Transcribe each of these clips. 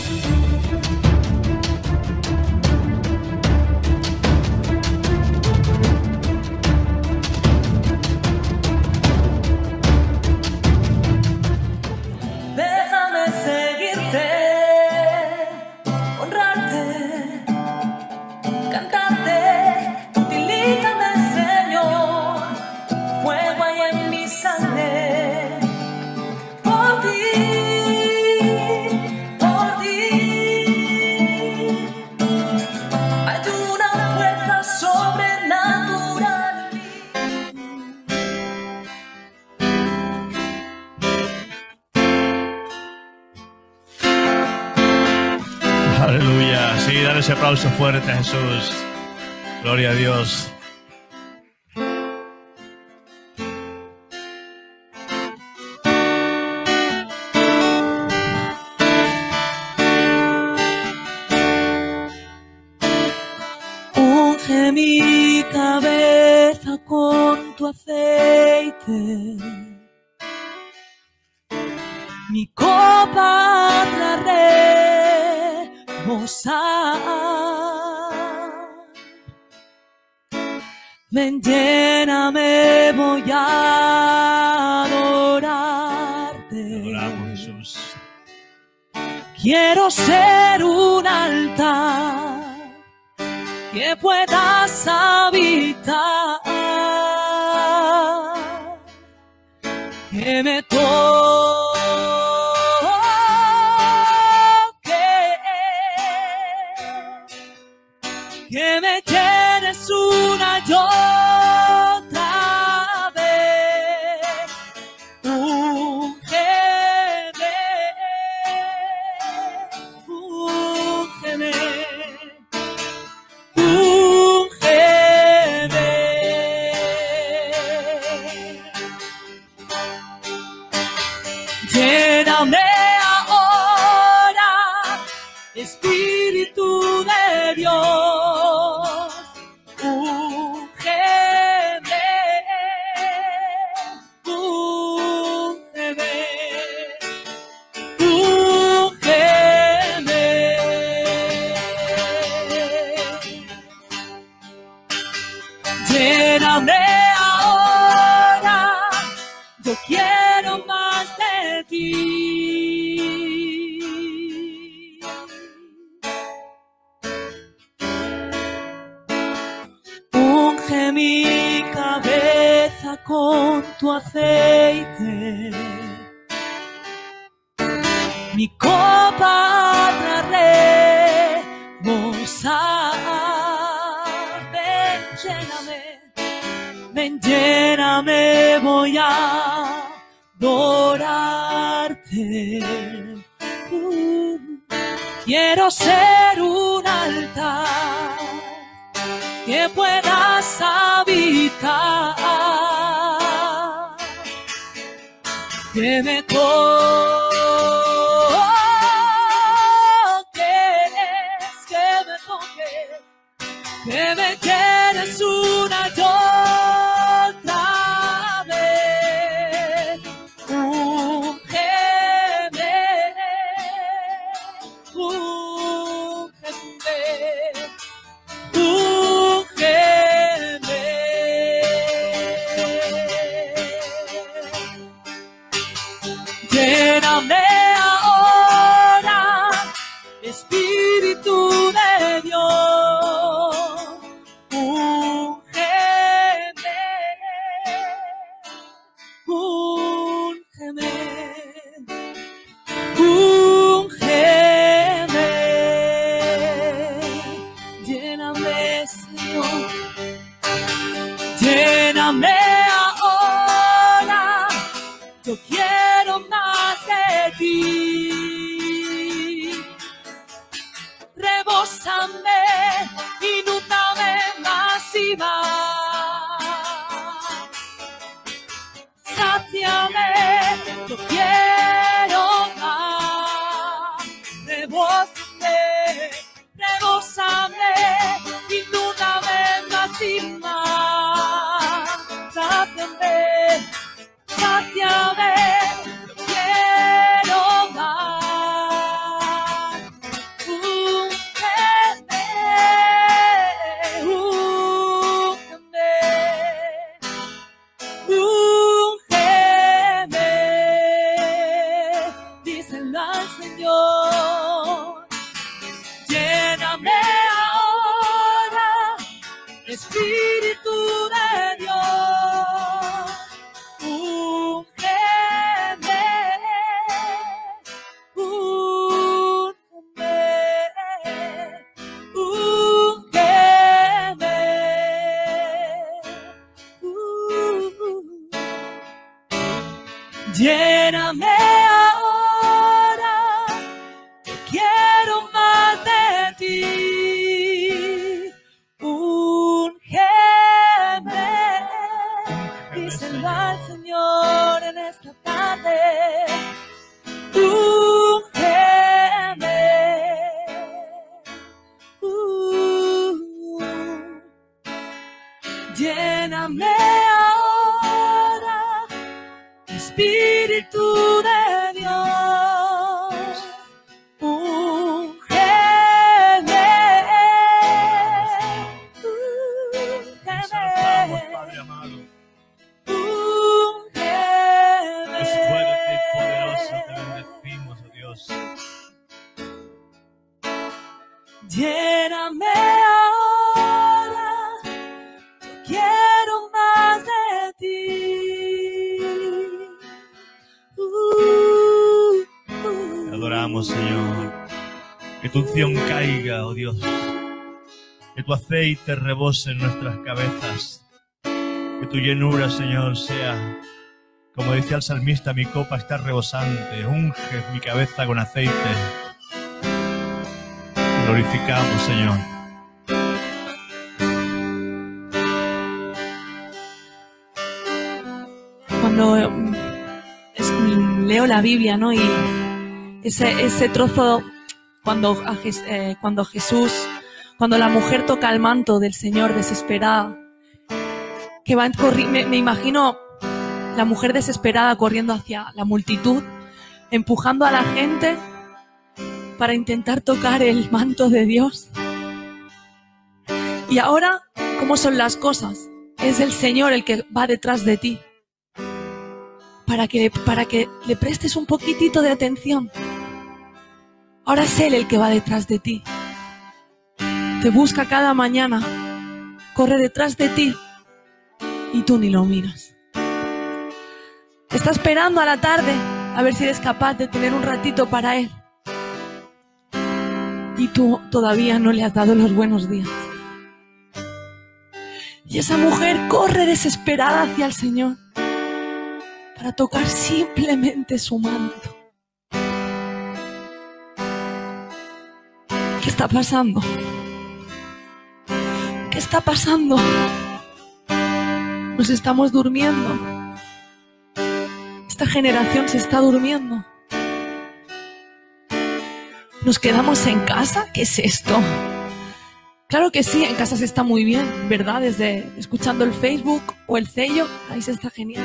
Aleluya. Sí, dale ese aplauso fuerte a Jesús. Gloria a Dios. Unge mi cabeza con tu aceite, mi copa traeré rebosar. Ven, lléname, voy a adorarte. Adoramos, Jesús. Quiero ser un altar que puedas habitar, que me toque, que me llenes una y otra vez. Úngeme, úngeme. Lléname ahora, Espíritu de Dios. Úngeme, úngeme, úngeme. Lléname ahora, yo quiero más de ti. Unge mi cabeza con tu aceite, mi copa para rebosar. Ven, lléname. Ven, lléname, voy a adorarte. Quiero ser un altar que puedas habitar, que me toques, que me quieres una y otra vez. Úngeme, úngeme, úngeme. Lléname ahora, Espíritu de Dios. Úngeme, úngeme, úngeme. Lléname, Señor. Lléname ahora, yo quiero más de ti. Rebósame, inúndame más y más. Sáciame, yo quiero más. Rebósame, rebósame, inúndame más y más. Sáciame, sáciame, quiero más. Lléname ahora, yo quiero más de ti. Úngeme, díselo al Señor en esta tarde. Úngeme. Lléname ahora, Espíritu de Dios. Úngeme. Exaltamos, Padre amado. Úngeme. Es fuerte y poderoso, te bendecimos, oh Dios. Lléname ahora, yo quiero más de ti. Te adoramos, Señor. Que tu unción caiga, oh Dios. Que tu aceite rebose en nuestras cabezas. Que tu llenura, Señor, sea, como decía el salmista, mi copa está rebosante. Unge mi cabeza con aceite. Glorificamos, Señor. Cuando leo la Biblia, ¿no? Y ese trozo cuando la mujer toca el manto del Señor desesperada, que va me imagino la mujer desesperada corriendo hacia la multitud, empujando a la gente para intentar tocar el manto de Dios. Y ahora, ¿cómo son las cosas? Es el Señor el que va detrás de ti, para que le prestes un poquitito de atención. Ahora es Él el que va detrás de ti. Te busca cada mañana, corre detrás de ti y tú ni lo miras. Está esperando a la tarde a ver si eres capaz de tener un ratito para Él. Y tú todavía no le has dado los buenos días. Y esa mujer corre desesperada hacia el Señor para tocar simplemente su manto. ¿Qué está pasando? ¿Qué está pasando? Nos estamos durmiendo. Esta generación se está durmiendo. ¿Nos quedamos en casa? ¿Qué es esto? Claro que sí, en casa se está muy bien, ¿verdad? Desde escuchando el Facebook o el Cello, ahí se está genial.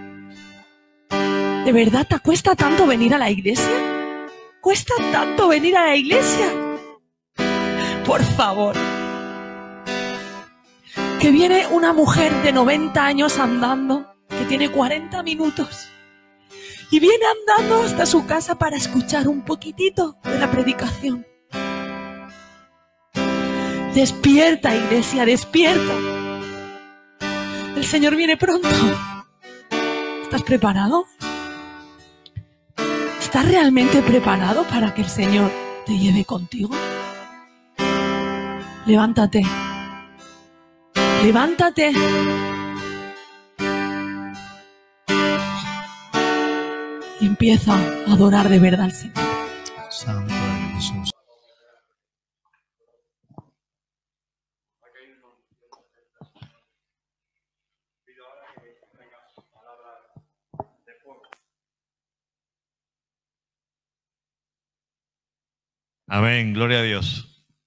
¿De verdad te cuesta tanto venir a la iglesia? ¿Cuesta tanto venir a la iglesia? Por favor. Que viene una mujer de 90 años andando, que tiene 40 minutos, y viene andando hasta su casa para escuchar un poquitito de la predicación. Despierta, iglesia, despierta. El Señor viene pronto. ¿Estás preparado? ¿Estás realmente preparado para que el Señor te lleve contigo? Levántate. Levántate. Y empieza a adorar de verdad al Señor. Santo eres Jesús. Amén, gloria a Dios.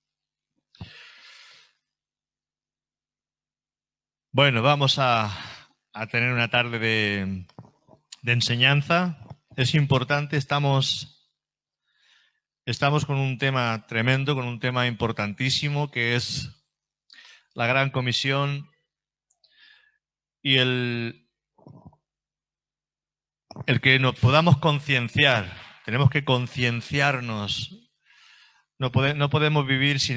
Bueno, vamos a tener una tarde de enseñanza. Es importante, estamos con un tema tremendo, con un tema importantísimo, que es la Gran Comisión y el que nos podamos concienciar. Tenemos que concienciarnos. No podemos vivir sin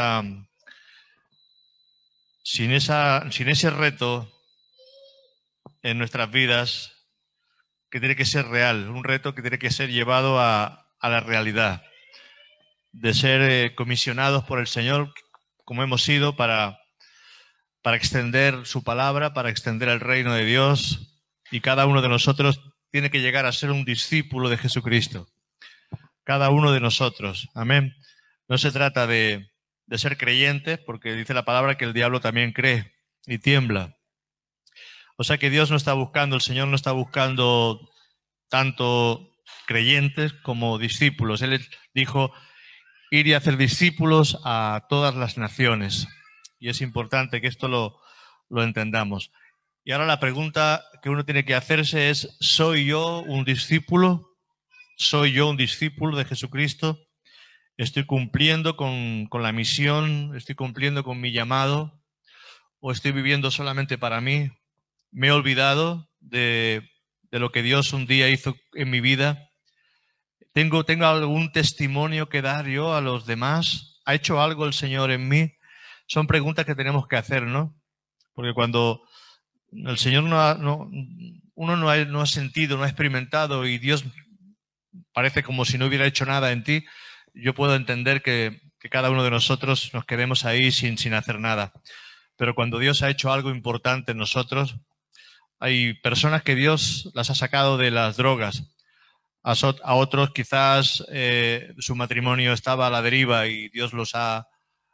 ese reto en nuestras vidas, que tiene que ser real, un reto que tiene que ser llevado a la realidad, de ser comisionados por el Señor, como hemos sido, para extender su palabra, para extender el reino de Dios, y cada uno de nosotros tiene que llegar a ser un discípulo de Jesucristo. Cada uno de nosotros. Amén. No se trata de ser creyentes, porque dice la palabra que el diablo también cree y tiembla. O sea que Dios no está buscando, el Señor no está buscando tanto creyentes como discípulos. Él dijo, ir y hacer discípulos a todas las naciones. Y es importante que esto lo entendamos. Y ahora la pregunta que uno tiene que hacerse es, ¿soy yo un discípulo? ¿Soy yo un discípulo de Jesucristo? ¿Estoy cumpliendo con la misión? ¿Estoy cumpliendo con mi llamado? ¿O estoy viviendo solamente para mí? ¿Me he olvidado de lo que Dios un día hizo en mi vida? ¿Tengo algún testimonio que dar yo a los demás? ¿Ha hecho algo el Señor en mí? Son preguntas que tenemos que hacer, ¿no? Porque cuando el Señor uno no ha sentido, no ha experimentado y Dios parece como si no hubiera hecho nada en ti, yo puedo entender que cada uno de nosotros nos quedemos ahí sin hacer nada. Pero cuando Dios ha hecho algo importante en nosotros, hay personas que Dios las ha sacado de las drogas. A otros quizás su matrimonio estaba a la deriva y Dios los ha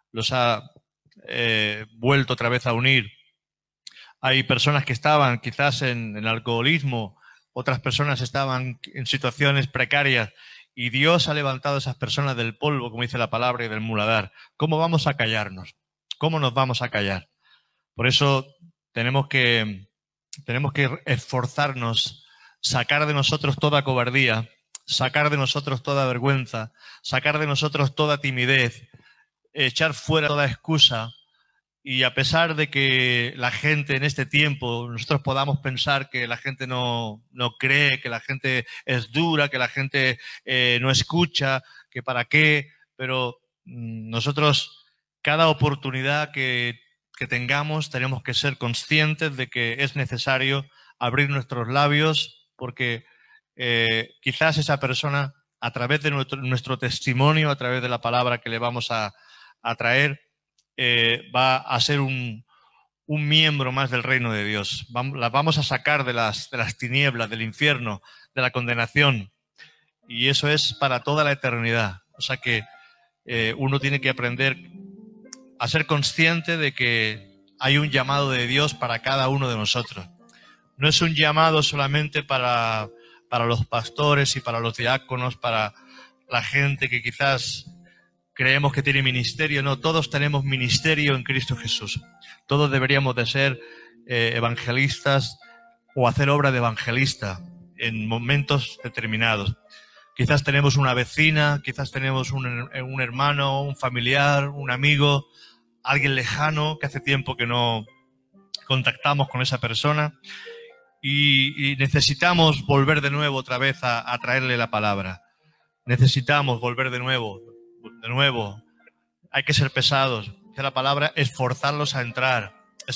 vuelto otra vez a unir. Hay personas que estaban quizás en el alcoholismo, otras personas estaban en situaciones precarias y Dios ha levantado a esas personas del polvo, como dice la palabra, y del muladar. ¿Cómo vamos a callarnos? ¿Cómo nos vamos a callar? Por eso tenemos que esforzarnos, sacar de nosotros toda cobardía, sacar de nosotros toda vergüenza, sacar de nosotros toda timidez, echar fuera toda excusa. Y a pesar de que la gente en este tiempo, nosotros podamos pensar que la gente no cree, que la gente es dura, que la gente no escucha, que para qué, pero nosotros cada oportunidad que tengamos tenemos que ser conscientes de que es necesario abrir nuestros labios porque quizás esa persona, a través de nuestro testimonio, a través de la palabra que le vamos a traer, va a ser un miembro más del reino de Dios. La vamos a sacar de las tinieblas, del infierno, de la condenación. Y eso es para toda la eternidad. O sea que uno tiene que aprender a ser consciente de que hay un llamado de Dios para cada uno de nosotros. No es un llamado solamente para los pastores y para los diáconos, para la gente que quizás creemos que tiene ministerio. No, todos tenemos ministerio en Cristo Jesús. Todos deberíamos de ser evangelistas o hacer obra de evangelista en momentos determinados. Quizás tenemos una vecina, quizás tenemos un hermano, un familiar, un amigo, alguien lejano que hace tiempo que no contactamos con esa persona y necesitamos volver de nuevo otra vez a traerle la palabra. Necesitamos volver de nuevo. Hay que ser pesados. Dice la palabra, esforzarlos a entrar.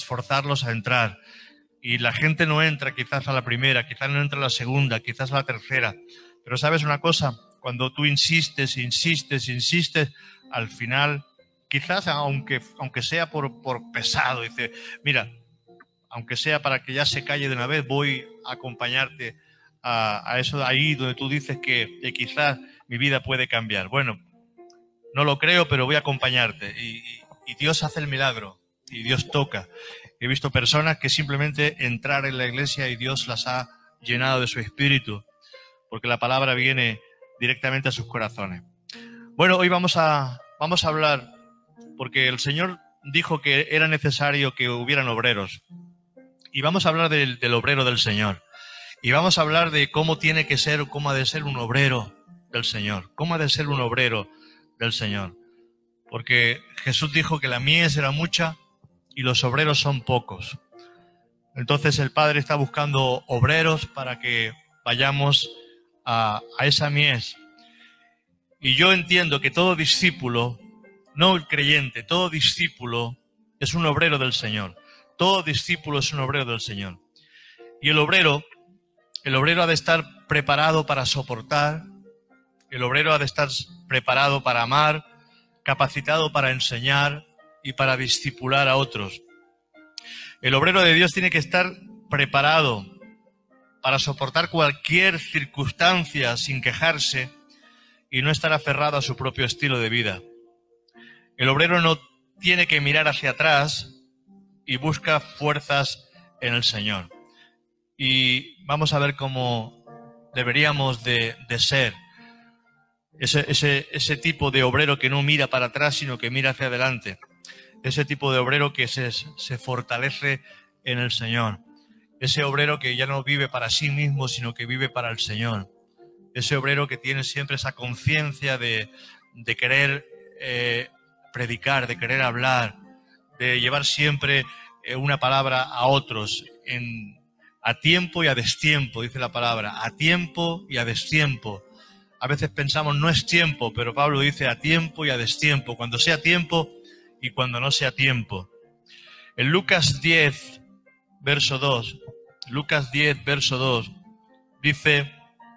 Y la gente no entra quizás a la primera, quizás no entra a la segunda, quizás a la tercera. Pero ¿sabes una cosa? Cuando tú insistes, al final, quizás aunque sea por pesado, dice, mira, aunque sea para que ya se calle de una vez, voy a acompañarte a eso de ahí donde tú dices que quizás mi vida puede cambiar. Bueno, no lo creo, pero voy a acompañarte. Y Dios hace el milagro. Y Dios toca. He visto personas que simplemente entrar en la iglesia y Dios las ha llenado de su espíritu. Porque la palabra viene directamente a sus corazones. Bueno, hoy vamos a hablar, porque el Señor dijo que era necesario que hubieran obreros. Y vamos a hablar del obrero del Señor. Y vamos a hablar de cómo tiene que ser, cómo ha de ser un obrero del Señor. Cómo ha de ser un obrero del Señor. Porque Jesús dijo que la mies era mucha y los obreros son pocos. Entonces el Padre está buscando obreros para que vayamos a esa mies. Y yo entiendo que todo discípulo, no el creyente, todo discípulo es un obrero del Señor. Todo discípulo es un obrero del Señor. Y el obrero ha de estar preparado para soportar, el obrero ha de estar preparado para amar, capacitado para enseñar y para discipular a otros. El obrero de Dios tiene que estar preparado para soportar cualquier circunstancia sin quejarse y no estar aferrado a su propio estilo de vida. El obrero no tiene que mirar hacia atrás y busca fuerzas en el Señor. Y vamos a ver cómo deberíamos de ser ese tipo de obrero que no mira para atrás, sino que mira hacia adelante. Ese tipo de obrero que se fortalece en el Señor. Ese obrero que ya no vive para sí mismo, sino que vive para el Señor. Ese obrero que tiene siempre esa conciencia de querer predicar, de querer hablar, de llevar siempre una palabra a otros, a tiempo y a destiempo, dice la palabra, a tiempo y a destiempo. A veces pensamos no es tiempo, pero Pablo dice a tiempo y a destiempo, cuando sea tiempo y cuando no sea tiempo. En Lucas 10, verso 2, Lucas 10, verso 2, dice,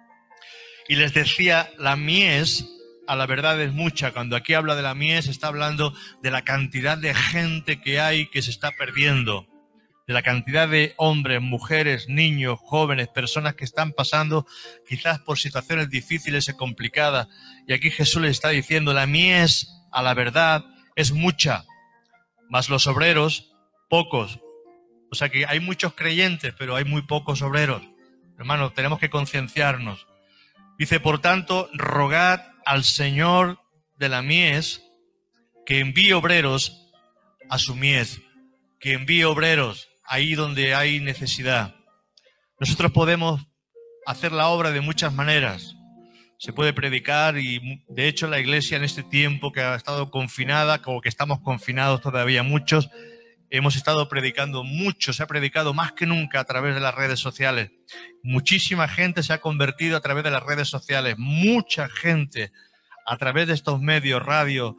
y les decía, la mies a la verdad es mucha. Cuando aquí habla de la mies, está hablando de la cantidad de gente que hay que se está perdiendo, de la cantidad de hombres, mujeres, niños, jóvenes, personas que están pasando quizás por situaciones difíciles y complicadas. Y aquí Jesús les está diciendo, la mies a la verdad es mucha, mas los obreros pocos. O sea que hay muchos creyentes, pero hay muy pocos obreros. Hermanos, tenemos que concienciarnos. Dice, por tanto, rogad al Señor de la mies que envíe obreros a su mies, que envíe obreros ahí donde hay necesidad. Nosotros podemos hacer la obra de muchas maneras. Se puede predicar y, de hecho, la iglesia en este tiempo que ha estado confinada, como que estamos confinados todavía muchos, hemos estado predicando mucho, se ha predicado más que nunca a través de las redes sociales. Muchísima gente se ha convertido a través de las redes sociales, mucha gente a través de estos medios, radio,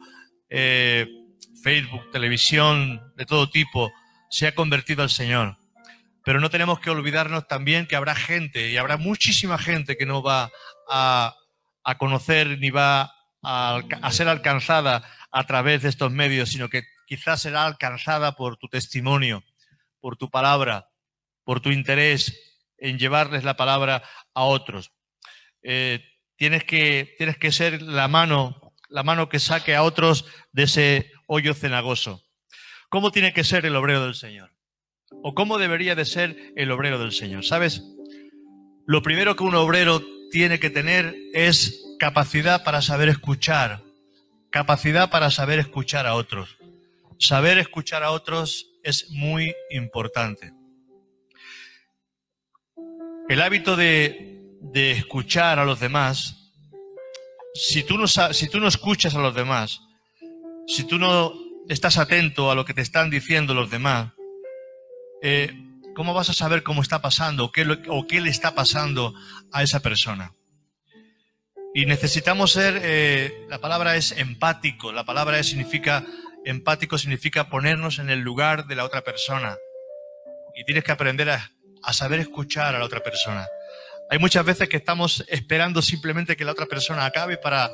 Facebook, televisión, de todo tipo, se ha convertido al Señor. Pero no tenemos que olvidarnos también que habrá gente, y habrá muchísima gente que no va a conocer ni va a ser alcanzada a través de estos medios, sino que quizás será alcanzada por tu testimonio, por tu palabra, por tu interés en llevarles la palabra a otros. Tienes que ser la mano que saque a otros de ese hoyo cenagoso. ¿Cómo tiene que ser el obrero del Señor? ¿O cómo debería de ser el obrero del Señor? ¿Sabes? Lo primero que un obrero tiene que tener es capacidad para saber escuchar, capacidad para saber escuchar a otros. Saber escuchar a otros es muy importante. El hábito de escuchar a los demás, si tú no escuchas a los demás, si tú no estás atento a lo que te están diciendo los demás, ¿cómo vas a saber cómo está pasando o qué le está pasando a esa persona? Y necesitamos ser, la palabra es empático, la palabra significa empático, significa ponernos en el lugar de la otra persona. Y tienes que aprender a saber escuchar a la otra persona. Hay muchas veces que estamos esperando simplemente que la otra persona acabe para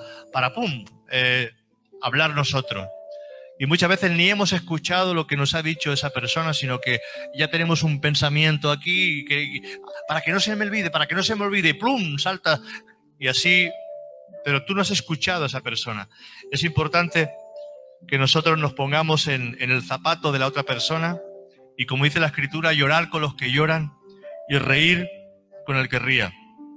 hablar nosotros. Y muchas veces ni hemos escuchado lo que nos ha dicho esa persona, sino que ya tenemos un pensamiento aquí para que no se me olvide, y plum, salta. Y así, pero tú no has escuchado a esa persona. Es importante que nosotros nos pongamos en el zapato de la otra persona y, como dice la Escritura, llorar con los que lloran y reír con el que ríe.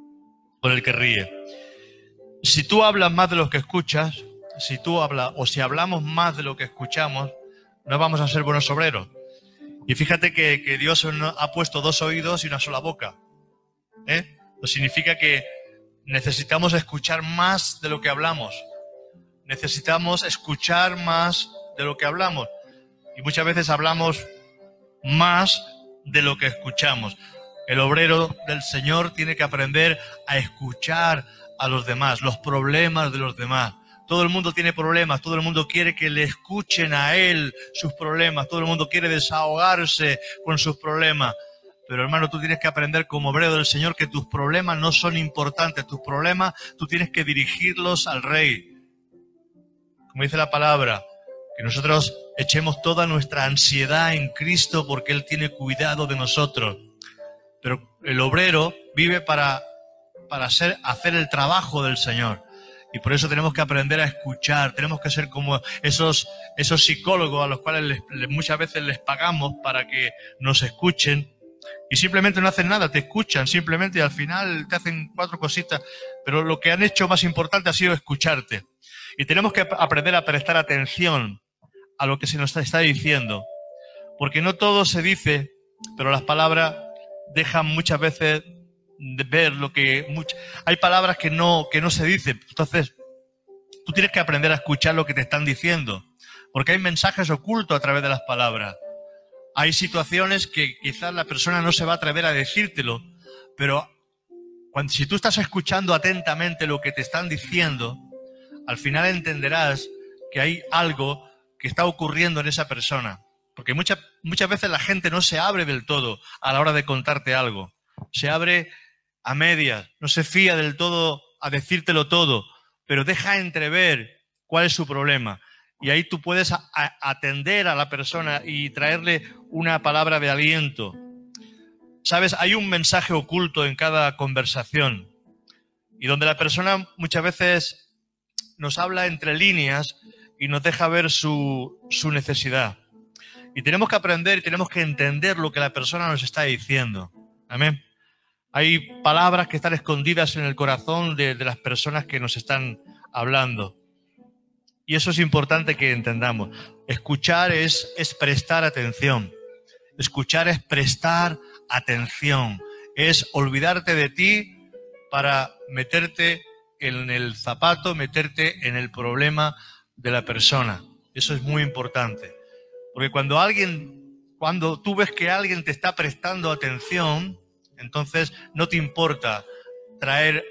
Si tú hablas más de lo que escuchas, si hablamos más de lo que escuchamos, no vamos a ser buenos obreros. Y fíjate que Dios ha puesto 2 oídos y una sola boca. Eso significa que necesitamos escuchar más de lo que hablamos. Necesitamos escuchar más de lo que hablamos. Y muchas veces hablamos más de lo que escuchamos. El obrero del Señor tiene que aprender a escuchar a los demás, los problemas de los demás. Todo el mundo tiene problemas, todo el mundo quiere que le escuchen a él sus problemas, todo el mundo quiere desahogarse con sus problemas. Pero hermano, tú tienes que aprender como obrero del Señor que tus problemas no son importantes, tus problemas tú tienes que dirigirlos al Rey. Como dice la palabra, que nosotros echemos toda nuestra ansiedad en Cristo porque Él tiene cuidado de nosotros. Pero el obrero vive para hacer el trabajo del Señor. Y por eso tenemos que aprender a escuchar, tenemos que ser como esos psicólogos a los cuales muchas veces les pagamos para que nos escuchen y simplemente no hacen nada, te escuchan simplemente y al final te hacen 4 cositas, pero lo que han hecho más importante ha sido escucharte. Y tenemos que aprender a prestar atención a lo que se nos está diciendo, porque no todo se dice, pero las palabras dejan muchas veces de ver lo que... Hay palabras que no se dicen. Entonces, tú tienes que aprender a escuchar lo que te están diciendo, porque hay mensajes ocultos a través de las palabras. Hay situaciones que quizás la persona no se va a atrever a decírtelo, pero si tú estás escuchando atentamente lo que te están diciendo, al final entenderás que hay algo que está ocurriendo en esa persona. Porque muchas veces la gente no se abre del todo a la hora de contarte algo. Se abre a medias, no se fía del todo a decírtelo todo, pero deja entrever cuál es su problema. Y ahí tú puedes atender a la persona y traerle una palabra de aliento. ¿Sabes? Hay un mensaje oculto en cada conversación y donde la persona muchas veces nos habla entre líneas y nos deja ver su necesidad. Y tenemos que aprender y tenemos que entender lo que la persona nos está diciendo. Amén. Hay palabras que están escondidas en el corazón de las personas que nos están hablando. Y eso es importante que entendamos. Escuchar es prestar atención. Escuchar es prestar atención. Es olvidarte de ti para meterte en el zapato, meterte en el problema de la persona. Eso es muy importante. Porque cuando tú ves que alguien te está prestando atención, entonces no te importa traer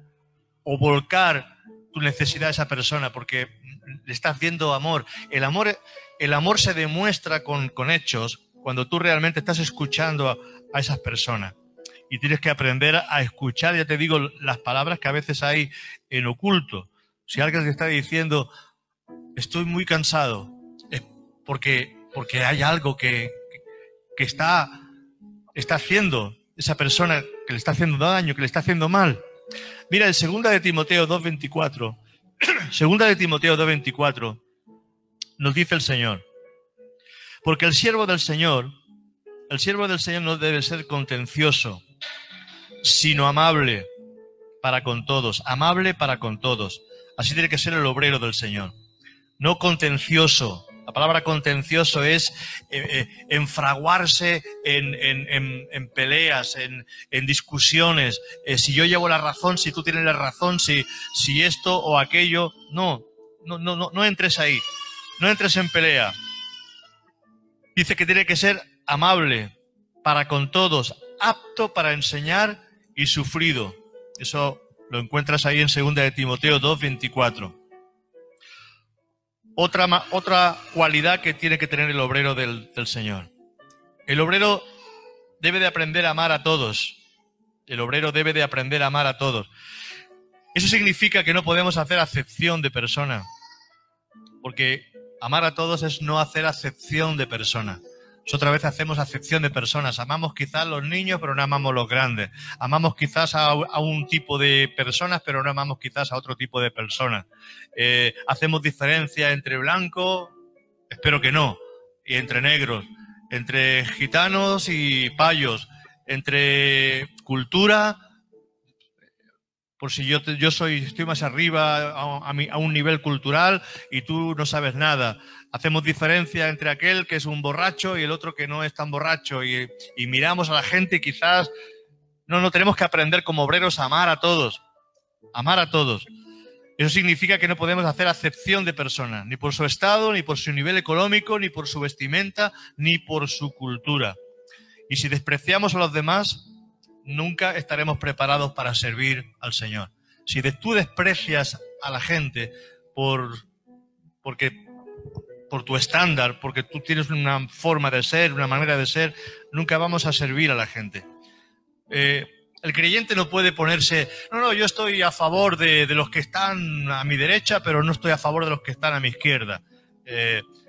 o volcar tu necesidad a esa persona porque le estás viendo amor. El amor se demuestra con hechos cuando tú realmente estás escuchando a esas personas. Y tienes que aprender a escuchar, ya te digo, las palabras que a veces hay en oculto. Si alguien te está diciendo, estoy muy cansado, es porque hay algo que está haciendo esa persona, que le está haciendo daño, que le está haciendo mal. Mira, en 2 de Timoteo 2:24, 2 de Timoteo 2:24, nos dice el Señor, porque el siervo del Señor no debe ser contencioso, sino amable para con todos, amable para con todos. Así tiene que ser el obrero del Señor. No contencioso. La palabra contencioso es enfraguarse en peleas, en discusiones. Si yo llevo la razón, si tú tienes la razón, si esto o aquello. No entres ahí. No entres en pelea. Dice que tiene que ser amable para con todos, apto para enseñar y sufrido. Eso lo encuentras ahí en 2 de Timoteo 2:24. Otra cualidad que tiene que tener el obrero del Señor. El obrero debe de aprender a amar a todos. El obrero debe de aprender a amar a todos. Eso significa que no podemos hacer acepción de persona. Porque amar a todos es no hacer acepción de persona. Nosotras veces hacemos acepción de personas. Amamos quizás a los niños, pero no amamos a los grandes. Amamos quizás a un tipo de personas, pero no amamos quizás a otro tipo de personas. Hacemos diferencia entre blancos, espero que no, y entre negros, entre gitanos y payos, entre cultura, por si yo estoy más arriba a un nivel cultural y tú no sabes nada. Hacemos diferencia entre aquel que es un borracho y el otro que no es tan borracho y miramos a la gente y quizás... No, tenemos que aprender como obreros a amar a todos. Amar a todos. Eso significa que no podemos hacer acepción de personas, ni por su estado, ni por su nivel económico, ni por su vestimenta, ni por su cultura. Y si despreciamos a los demás, nunca estaremos preparados para servir al Señor. Si tú desprecias a la gente por tu estándar, porque tú tienes una forma de ser, una manera de ser, nunca vamos a servir a la gente. El creyente no puede ponerse, yo estoy a favor de los que están a mi derecha, pero no estoy a favor de los que están a mi izquierda.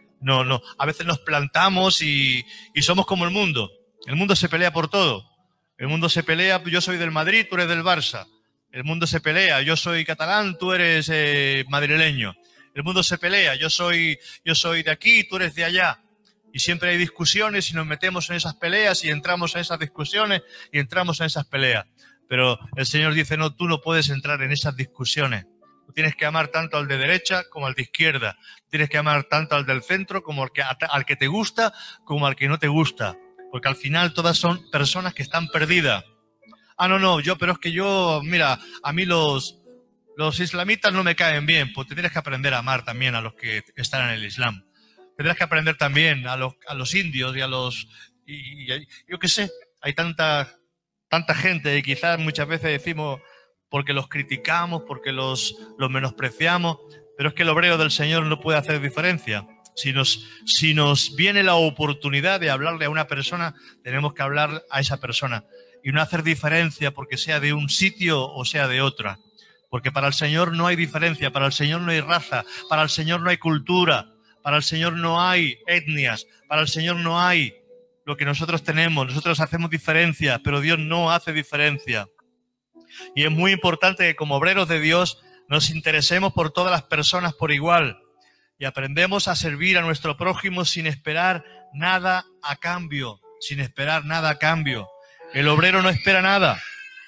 A veces nos plantamos y somos como el mundo. El mundo se pelea por todo. El mundo se pelea, yo soy del Madrid, tú eres del Barça. El mundo se pelea, yo soy catalán, tú eres madrileño. El mundo se pelea, yo soy de aquí, tú eres de allá. Y siempre hay discusiones y nos metemos en esas peleas y entramos en esas discusiones y entramos en esas peleas. Pero el Señor dice, no, tú no puedes entrar en esas discusiones. Tú tienes que amar tanto al de derecha como al de izquierda. Tienes que amar tanto al del centro como al que te gusta como al que no te gusta. Porque al final todas son personas que están perdidas. Ah, no, pero es que mira, a mí los islamitas no me caen bien. Pues tienes que aprender a amar también a los que están en el Islam. Tendrás que aprender también a los indios y a los... yo qué sé, hay tanta gente y quizás muchas veces decimos porque los criticamos, porque los menospreciamos, pero es que el obrero del Señor no puede hacer diferencia. Si nos viene la oportunidad de hablarle a una persona, tenemos que hablar a esa persona y no hacer diferencia porque sea de un sitio o sea de otra. Porque para el Señor no hay diferencia, para el Señor no hay raza, para el Señor no hay cultura. Para el Señor no hay etnias, para el Señor no hay lo que nosotros tenemos. Nosotros hacemos diferencia, pero Dios no hace diferencia. Y es muy importante que como obreros de Dios nos interesemos por todas las personas por igual y aprendemos a servir a nuestro prójimo sin esperar nada a cambio, sin esperar nada a cambio. El obrero no espera nada.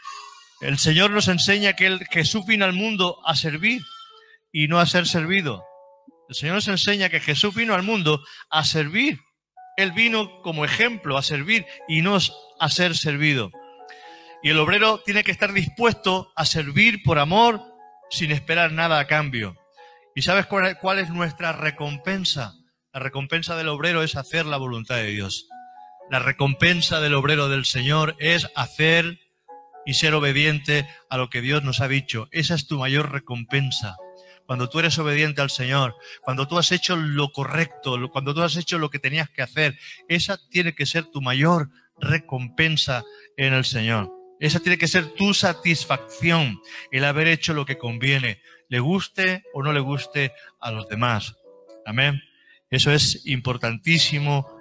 El Señor nos enseña que Jesús vino al mundo a servir y no a ser servido. El Señor nos enseña que Jesús vino al mundo a servir. Él vino como ejemplo a servir y no a ser servido. Y el obrero tiene que estar dispuesto a servir por amor sin esperar nada a cambio. ¿Y sabes cuál es nuestra recompensa? La recompensa del obrero es hacer la voluntad de Dios. La recompensa del obrero del Señor es hacer y ser obediente a lo que Dios nos ha dicho. Esa es tu mayor recompensa. Cuando tú eres obediente al Señor, cuando tú has hecho lo correcto, cuando tú has hecho lo que tenías que hacer, esa tiene que ser tu mayor recompensa en el Señor. Esa tiene que ser tu satisfacción, el haber hecho lo que conviene, le guste o no le guste a los demás. Amén. Eso es importantísimo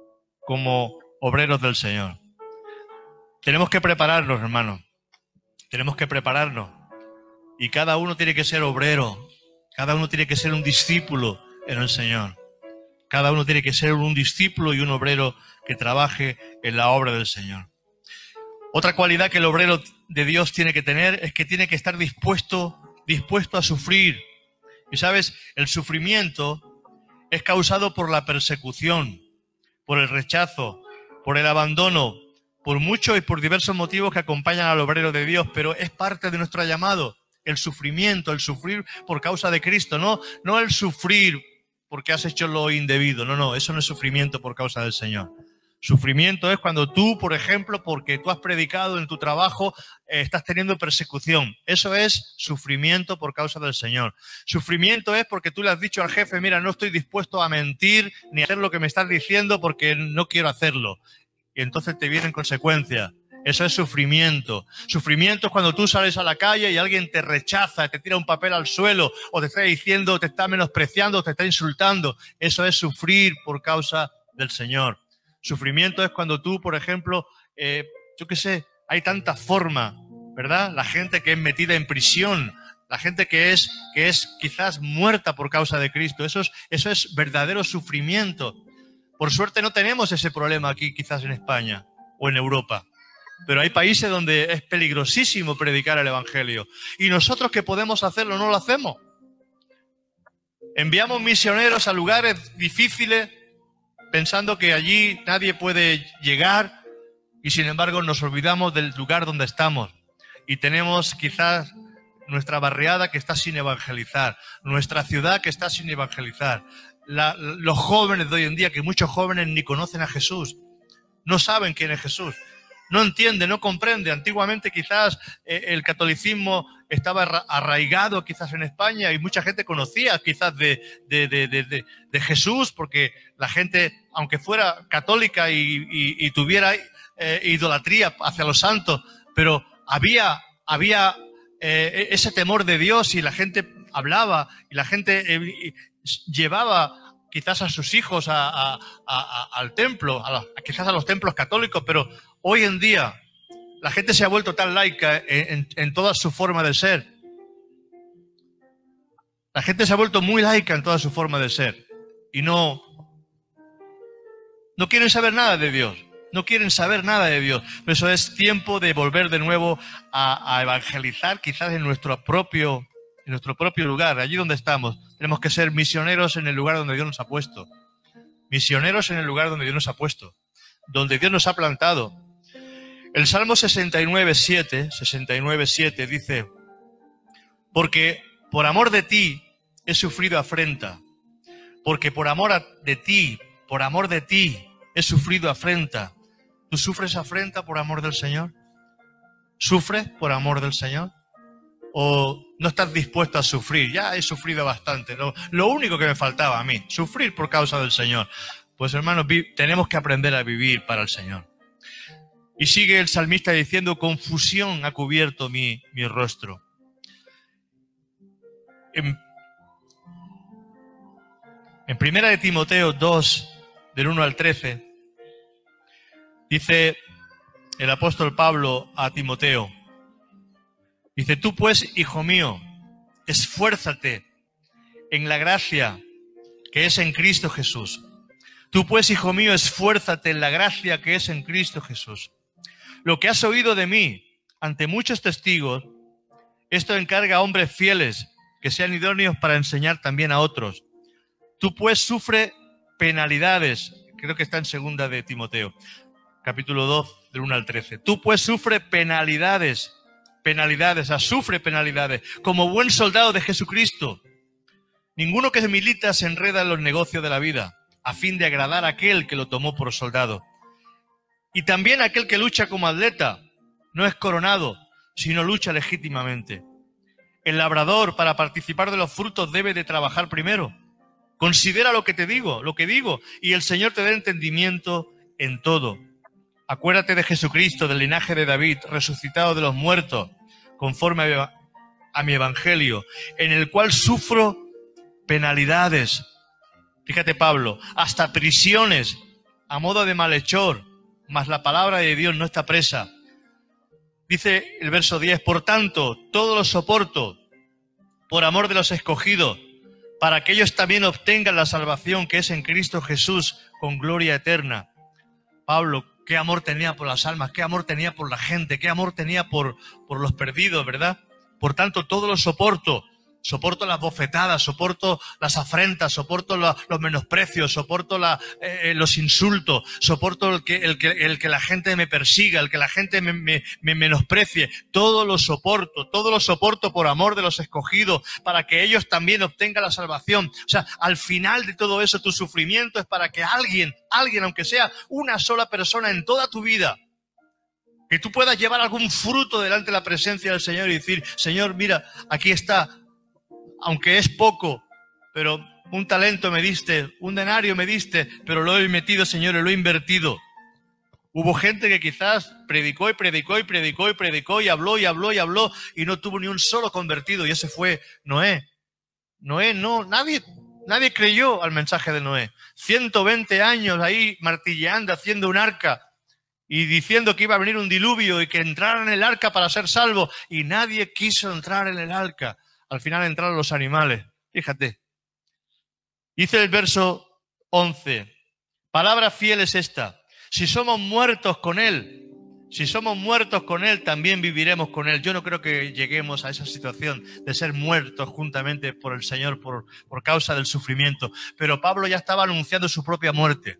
como obreros del Señor. Tenemos que prepararnos, hermanos. Tenemos que prepararnos. Y cada uno tiene que ser obrero. Cada uno tiene que ser un discípulo en el Señor. Cada uno tiene que ser un discípulo y un obrero que trabaje en la obra del Señor. Otra cualidad que el obrero de Dios tiene que tener es que tiene que estar dispuesto a sufrir. Y sabes, el sufrimiento es causado por la persecución, por el rechazo, por el abandono, por muchos y por diversos motivos que acompañan al obrero de Dios, pero es parte de nuestro llamado. El sufrimiento, el sufrir por causa de Cristo, no el sufrir porque has hecho lo indebido, no, eso no es sufrimiento por causa del Señor. Sufrimiento es cuando tú, por ejemplo, porque tú has predicado en tu trabajo, estás teniendo persecución. Eso es sufrimiento por causa del Señor. Sufrimiento es porque tú le has dicho al jefe, mira, no estoy dispuesto a mentir ni a hacer lo que me estás diciendo porque no quiero hacerlo. Y entonces te vienen consecuencias. Eso es sufrimiento. Sufrimiento es cuando tú sales a la calle y alguien te rechaza, te tira un papel al suelo, o te está diciendo, te está menospreciando, te está insultando. Eso es sufrir por causa del Señor. Sufrimiento es cuando tú, por ejemplo, yo qué sé, hay tanta forma, ¿verdad? La gente que es metida en prisión, la gente que es quizás muerta por causa de Cristo. Eso es verdadero sufrimiento. Por suerte no tenemos ese problema aquí, quizás en España o en Europa. Pero hay países donde es peligrosísimo predicar el Evangelio. Y nosotros que podemos hacerlo, no lo hacemos. Enviamos misioneros a lugares difíciles pensando que allí nadie puede llegar y sin embargo nos olvidamos del lugar donde estamos. Y tenemos quizás nuestra barriada que está sin evangelizar, nuestra ciudad que está sin evangelizar. Los jóvenes de hoy en día, que muchos jóvenes ni conocen a Jesús, no saben quién es Jesús. No entiende, no comprende. Antiguamente quizás el catolicismo estaba arraigado quizás en España y mucha gente conocía quizás de Jesús porque la gente, aunque fuera católica y tuviera idolatría hacia los santos, pero había ese temor de Dios y la gente hablaba y la gente llevaba quizás a sus hijos al templo, quizás a los templos católicos, pero hoy en día La gente se ha vuelto tan laica en toda su forma de ser. La gente se ha vuelto muy laica en toda su forma de ser. Y no quieren saber nada de Dios. No quieren saber nada de Dios. Por eso es tiempo de volver de nuevo a evangelizar, quizás en nuestro propio lugar, allí donde estamos. Tenemos que ser misioneros en el lugar donde Dios nos ha puesto. Misioneros en el lugar donde Dios nos ha puesto. Donde Dios nos ha plantado. El Salmo 69:7 dice: porque por amor de ti he sufrido afrenta. Porque por amor de ti he sufrido afrenta. ¿Tú sufres afrenta por amor del Señor? ¿Sufres por amor del Señor? ¿O no estás dispuesto a sufrir? Ya he sufrido bastante. Lo único que me faltaba a mí, sufrir por causa del Señor. Pues hermanos, tenemos que aprender a vivir para el Señor. Y sigue el salmista diciendo: confusión ha cubierto mi rostro. En 1 de Timoteo 2, del 1 al 13, dice el apóstol Pablo a Timoteo, dice: tú pues, hijo mío, esfuérzate en la gracia que es en Cristo Jesús. Tú pues, hijo mío, esfuérzate en la gracia que es en Cristo Jesús. Lo que has oído de mí ante muchos testigos, esto encarga a hombres fieles que sean idóneos para enseñar también a otros. Tú pues sufre penalidades, creo que está en 2 de Timoteo, capítulo 2, del 1 al 13. Tú pues sufre penalidades, sufre penalidades, como buen soldado de Jesucristo. Ninguno que milita se enreda en los negocios de la vida, a fin de agradar a aquel que lo tomó por soldado. Y también aquel que lucha como atleta no es coronado, sino lucha legítimamente. El labrador, para participar de los frutos, debe de trabajar primero. Considera lo que digo, y el Señor te dé entendimiento en todo. Acuérdate de Jesucristo, del linaje de David, resucitado de los muertos, conforme a mi evangelio, en el cual sufro penalidades. Fíjate, Pablo, hasta prisiones, a modo de malhechor, mas la palabra de Dios no está presa. Dice el verso 10, por tanto, todo lo soporto por amor de los escogidos, para que ellos también obtengan la salvación que es en Cristo Jesús, con gloria eterna. Pablo, qué amor tenía por las almas, qué amor tenía por la gente, qué amor tenía por los perdidos, ¿verdad? Por tanto, todo lo soporto. Soporto las bofetadas, soporto las afrentas, soporto los menosprecios, soporto los insultos, soporto el que la gente me persiga, el que la gente me menosprecie. Todo lo soporto por amor de los escogidos, para que ellos también obtengan la salvación. O sea, al final de todo eso, tu sufrimiento es para que alguien, aunque sea una sola persona en toda tu vida, que tú puedas llevar algún fruto delante de la presencia del Señor y decir: Señor, mira, aquí está. Aunque es poco, pero un talento me diste, un denario me diste, pero lo he metido, Señor, y lo he invertido. Hubo gente que quizás predicó y habló y no tuvo ni un solo convertido, y ese fue Noé. Nadie creyó al mensaje de Noé. 120 años ahí martilleando, haciendo un arca y diciendo que iba a venir un diluvio y que entraran en el arca para ser salvos, y nadie quiso entrar en el arca. Al final entraron los animales. Fíjate. Dice el verso 11. Palabra fiel es esta. Si somos muertos con Él, también viviremos con Él. Yo no creo que lleguemos a esa situación de ser muertos juntamente por el Señor por causa del sufrimiento. Pero Pablo ya estaba anunciando su propia muerte.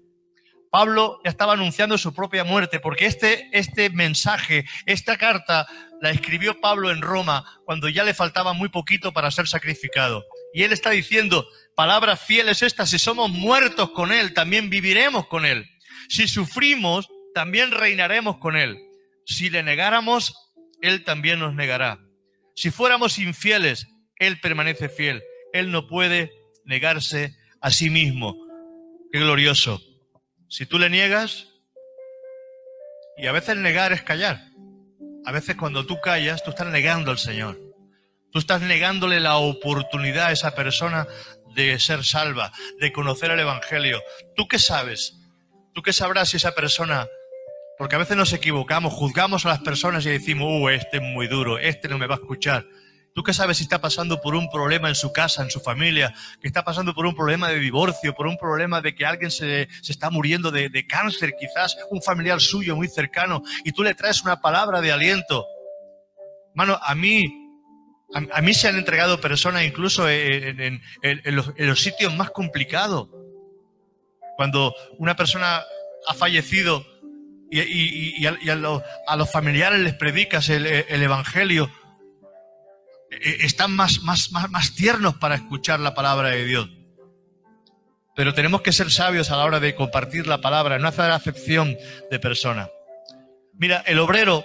Porque este mensaje, esta carta, la escribió Pablo en Roma cuando ya le faltaba muy poquito para ser sacrificado. Y él está diciendo: palabra fiel es esta, si somos muertos con Él, también viviremos con Él. Si sufrimos, también reinaremos con Él. Si le negáramos, Él también nos negará. Si fuéramos infieles, Él permanece fiel. Él no puede negarse a sí mismo. ¡Qué glorioso! Si tú le niegas, y a veces negar es callar. A veces cuando tú callas, tú estás negando al Señor. Tú estás negándole la oportunidad a esa persona de ser salva, de conocer el Evangelio. ¿Tú qué sabes? ¿Tú qué sabrás si esa persona Porque a veces nos equivocamos, juzgamos a las personas y decimos, este es muy duro, este no me va a escuchar. ¿Tú qué sabes si está pasando por un problema en su casa, en su familia? Que está pasando por un problema de divorcio, por un problema de que alguien se está muriendo de cáncer, quizás un familiar suyo muy cercano, y tú le traes una palabra de aliento. Hermano, a mí se han entregado personas incluso en los sitios más complicados. Cuando una persona ha fallecido y a los familiares les predicas el Evangelio, están más tiernos para escuchar la palabra de Dios. Pero tenemos que ser sabios a la hora de compartir la palabra, no hacer acepción de persona. Mira, el obrero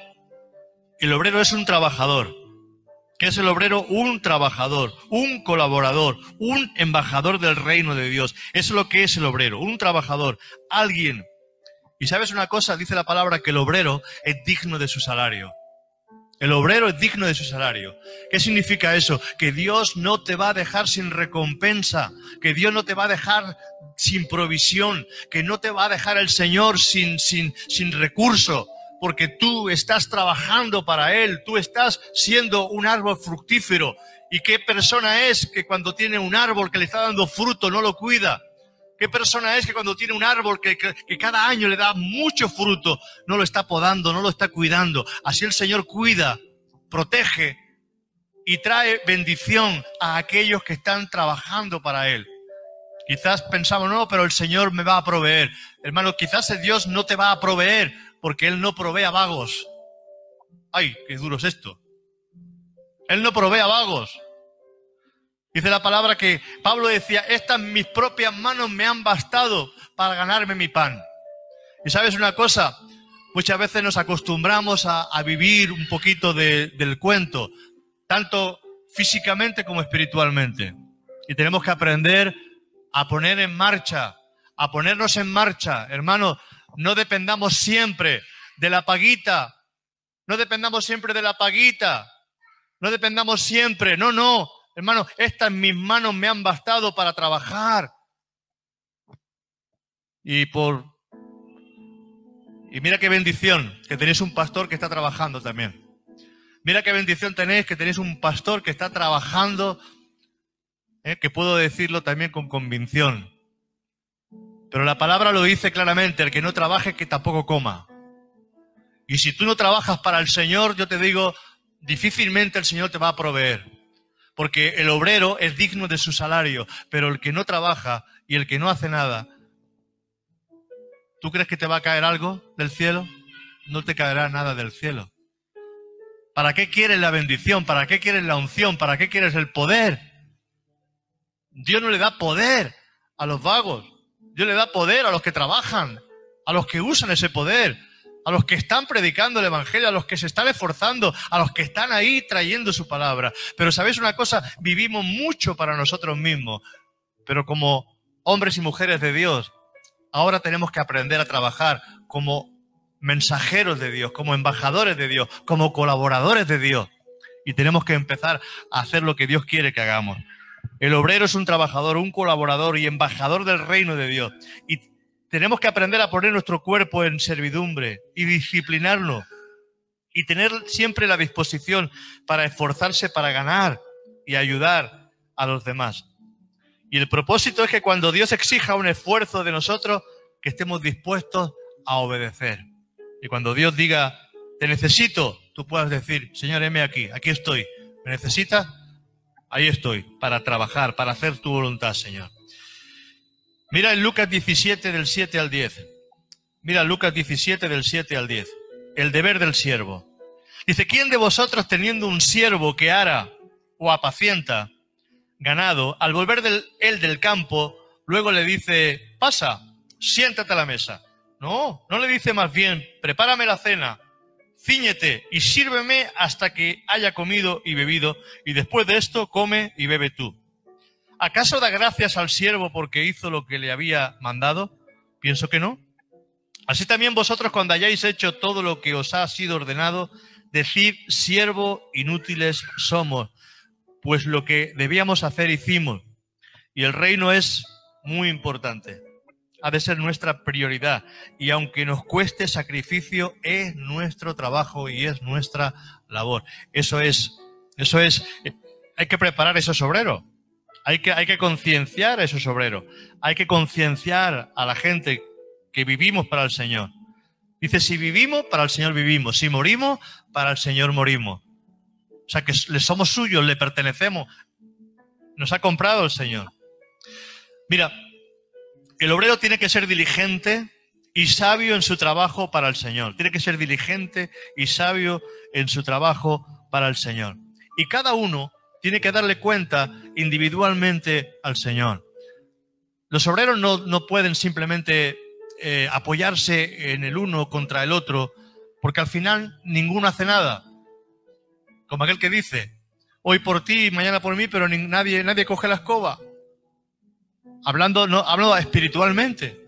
es un trabajador. ¿Qué es el obrero? Un trabajador, un colaborador, un embajador del reino de Dios. Eso es lo que es el obrero, un trabajador, alguien. Y ¿sabes una cosa? Dice la palabra que el obrero es digno de su salario. El obrero es digno de su salario. ¿Qué significa eso? Que Dios no te va a dejar sin recompensa, que Dios no te va a dejar sin provisión, que no te va a dejar el Señor sin recurso, porque tú estás trabajando para Él, tú estás siendo un árbol fructífero. ¿Y qué persona es que cuando tiene un árbol que le está dando fruto no lo cuida? ¿Qué persona es que cuando tiene un árbol que cada año le da mucho fruto, no lo está podando, no lo está cuidando? Así el Señor cuida, protege y trae bendición a aquellos que están trabajando para Él. Quizás pensamos, no, pero el Señor me va a proveer. Hermano, quizás Dios no te va a proveer porque Él no provee a vagos. ¡Ay, qué duro es esto! Él no provee a vagos. Dice la palabra que Pablo decía, estas mis propias manos me han bastado para ganarme mi pan. Y ¿sabes una cosa? Muchas veces nos acostumbramos a vivir un poquito del cuento, tanto físicamente como espiritualmente. Y tenemos que aprender a poner en marcha, a ponernos en marcha. Hermano, no dependamos siempre de la paguita. No dependamos siempre de la paguita. No dependamos siempre. No. Hermano, estas mis manos me han bastado para trabajar. Y mira qué bendición que tenéis un pastor que está trabajando también. Mira qué bendición tenéis que tenéis un pastor que está trabajando, que puedo decirlo también con convicción. Pero la palabra lo dice claramente, el que no trabaje que tampoco coma. Y si tú no trabajas para el Señor, yo te digo, difícilmente el Señor te va a proveer. Porque el obrero es digno de su salario, pero el que no trabaja y el que no hace nada, ¿tú crees que te va a caer algo del cielo? No te caerá nada del cielo. ¿Para qué quieres la bendición? ¿Para qué quieres la unción? ¿Para qué quieres el poder? Dios no le da poder a los vagos. Dios le da poder a los que trabajan, a los que usan ese poder, a los que están predicando el Evangelio, a los que se están esforzando, a los que están ahí trayendo su palabra. Pero ¿sabéis una cosa? Vivimos mucho para nosotros mismos. Pero como hombres y mujeres de Dios, ahora tenemos que aprender a trabajar como mensajeros de Dios, como embajadores de Dios, como colaboradores de Dios. Y tenemos que empezar a hacer lo que Dios quiere que hagamos. El obrero es un trabajador, un colaborador y embajador del reino de Dios. Y tenemos que aprender a poner nuestro cuerpo en servidumbre y disciplinarlo. Y tener siempre la disposición para esforzarse para ganar y ayudar a los demás. Y el propósito es que cuando Dios exija un esfuerzo de nosotros, que estemos dispuestos a obedecer. Y cuando Dios diga, te necesito, tú puedas decir, Señor, heme aquí estoy. ¿Me necesitas? Ahí estoy, para trabajar, para hacer tu voluntad, Señor. Mira en Lucas 17, del 7 al 10. Mira Lucas 17, del 7 al 10. El deber del siervo. Dice, ¿quién de vosotros teniendo un siervo que ara o apacienta ganado, al volver él del campo, luego le dice, pasa, siéntate a la mesa? No le dice más bien, prepárame la cena, cíñete y sírveme hasta que haya comido y bebido, y después de esto come y bebe tú. ¿Acaso da gracias al siervo porque hizo lo que le había mandado? Pienso que no. Así también vosotros, cuando hayáis hecho todo lo que os ha sido ordenado, decid, siervo inútiles somos, pues lo que debíamos hacer hicimos. Y el reino es muy importante. ha de ser nuestra prioridad. Y aunque nos cueste sacrificio, es nuestro trabajo y es nuestra labor. Eso es, hay que preparar a esos obreros. Hay que concienciar a esos obreros. Hay que concienciar a la gente que vivimos para el Señor. Dice, si vivimos, para el Señor vivimos. Si morimos, para el Señor morimos. O sea, que le somos suyos, le pertenecemos. Nos ha comprado el Señor. Mira, el obrero tiene que ser diligente y sabio en su trabajo para el Señor. Tiene que ser diligente y sabio en su trabajo para el Señor. Y cada uno tiene que darle cuenta individualmente al Señor. Los obreros no pueden simplemente apoyarse en el uno contra el otro, porque al final ninguno hace nada. Como aquel que dice, hoy por ti, mañana por mí, pero nadie coge la escoba. Hablando espiritualmente.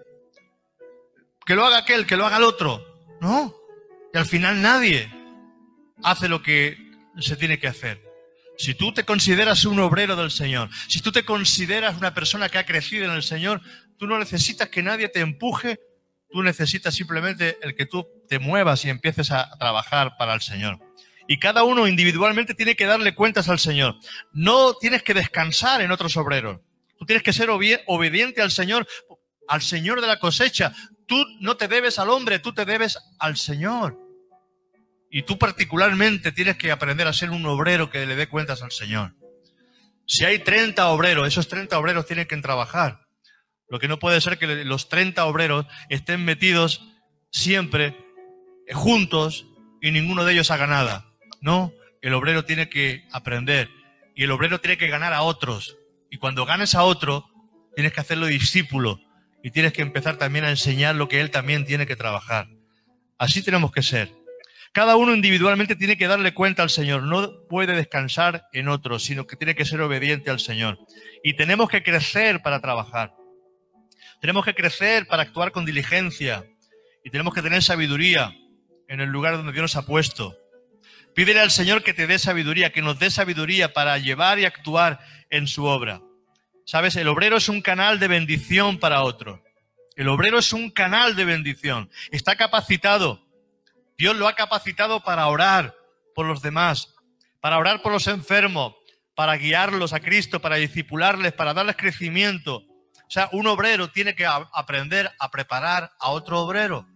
Que lo haga aquel, que lo haga el otro. No. Y al final nadie hace lo que se tiene que hacer. Si tú te consideras un obrero del Señor, si tú te consideras una persona que ha crecido en el Señor, tú no necesitas que nadie te empuje, tú necesitas simplemente el que tú te muevas y empieces a trabajar para el Señor. Y cada uno individualmente tiene que darle cuentas al Señor. No tienes que descansar en otros obreros. Tú tienes que ser obediente al Señor de la cosecha. Tú no te debes al hombre, tú te debes al Señor. Y tú particularmente tienes que aprender a ser un obrero que le dé cuentas al Señor. Si hay 30 obreros, esos 30 obreros tienen que trabajar. Lo que no puede ser que los 30 obreros estén metidos siempre juntos y ninguno de ellos haga nada. No, el obrero tiene que aprender y el obrero tiene que ganar a otros. Y cuando ganes a otro, tienes que hacerlo discípulo y tienes que empezar también a enseñar lo que él también tiene que trabajar. Así tenemos que ser. Cada uno individualmente tiene que darle cuenta al Señor. No puede descansar en otros, sino que tiene que ser obediente al Señor. Y tenemos que crecer para trabajar. Tenemos que crecer para actuar con diligencia. Y tenemos que tener sabiduría en el lugar donde Dios nos ha puesto. Pídele al Señor que te dé sabiduría, que nos dé sabiduría para llevar y actuar en su obra. ¿Sabes? El obrero es un canal de bendición para otro. El obrero es un canal de bendición. Está capacitado. Dios lo ha capacitado para orar por los demás, para orar por los enfermos, para guiarlos a Cristo, para discipularles, para darles crecimiento. O sea, un obrero tiene que aprender a preparar a otro obrero.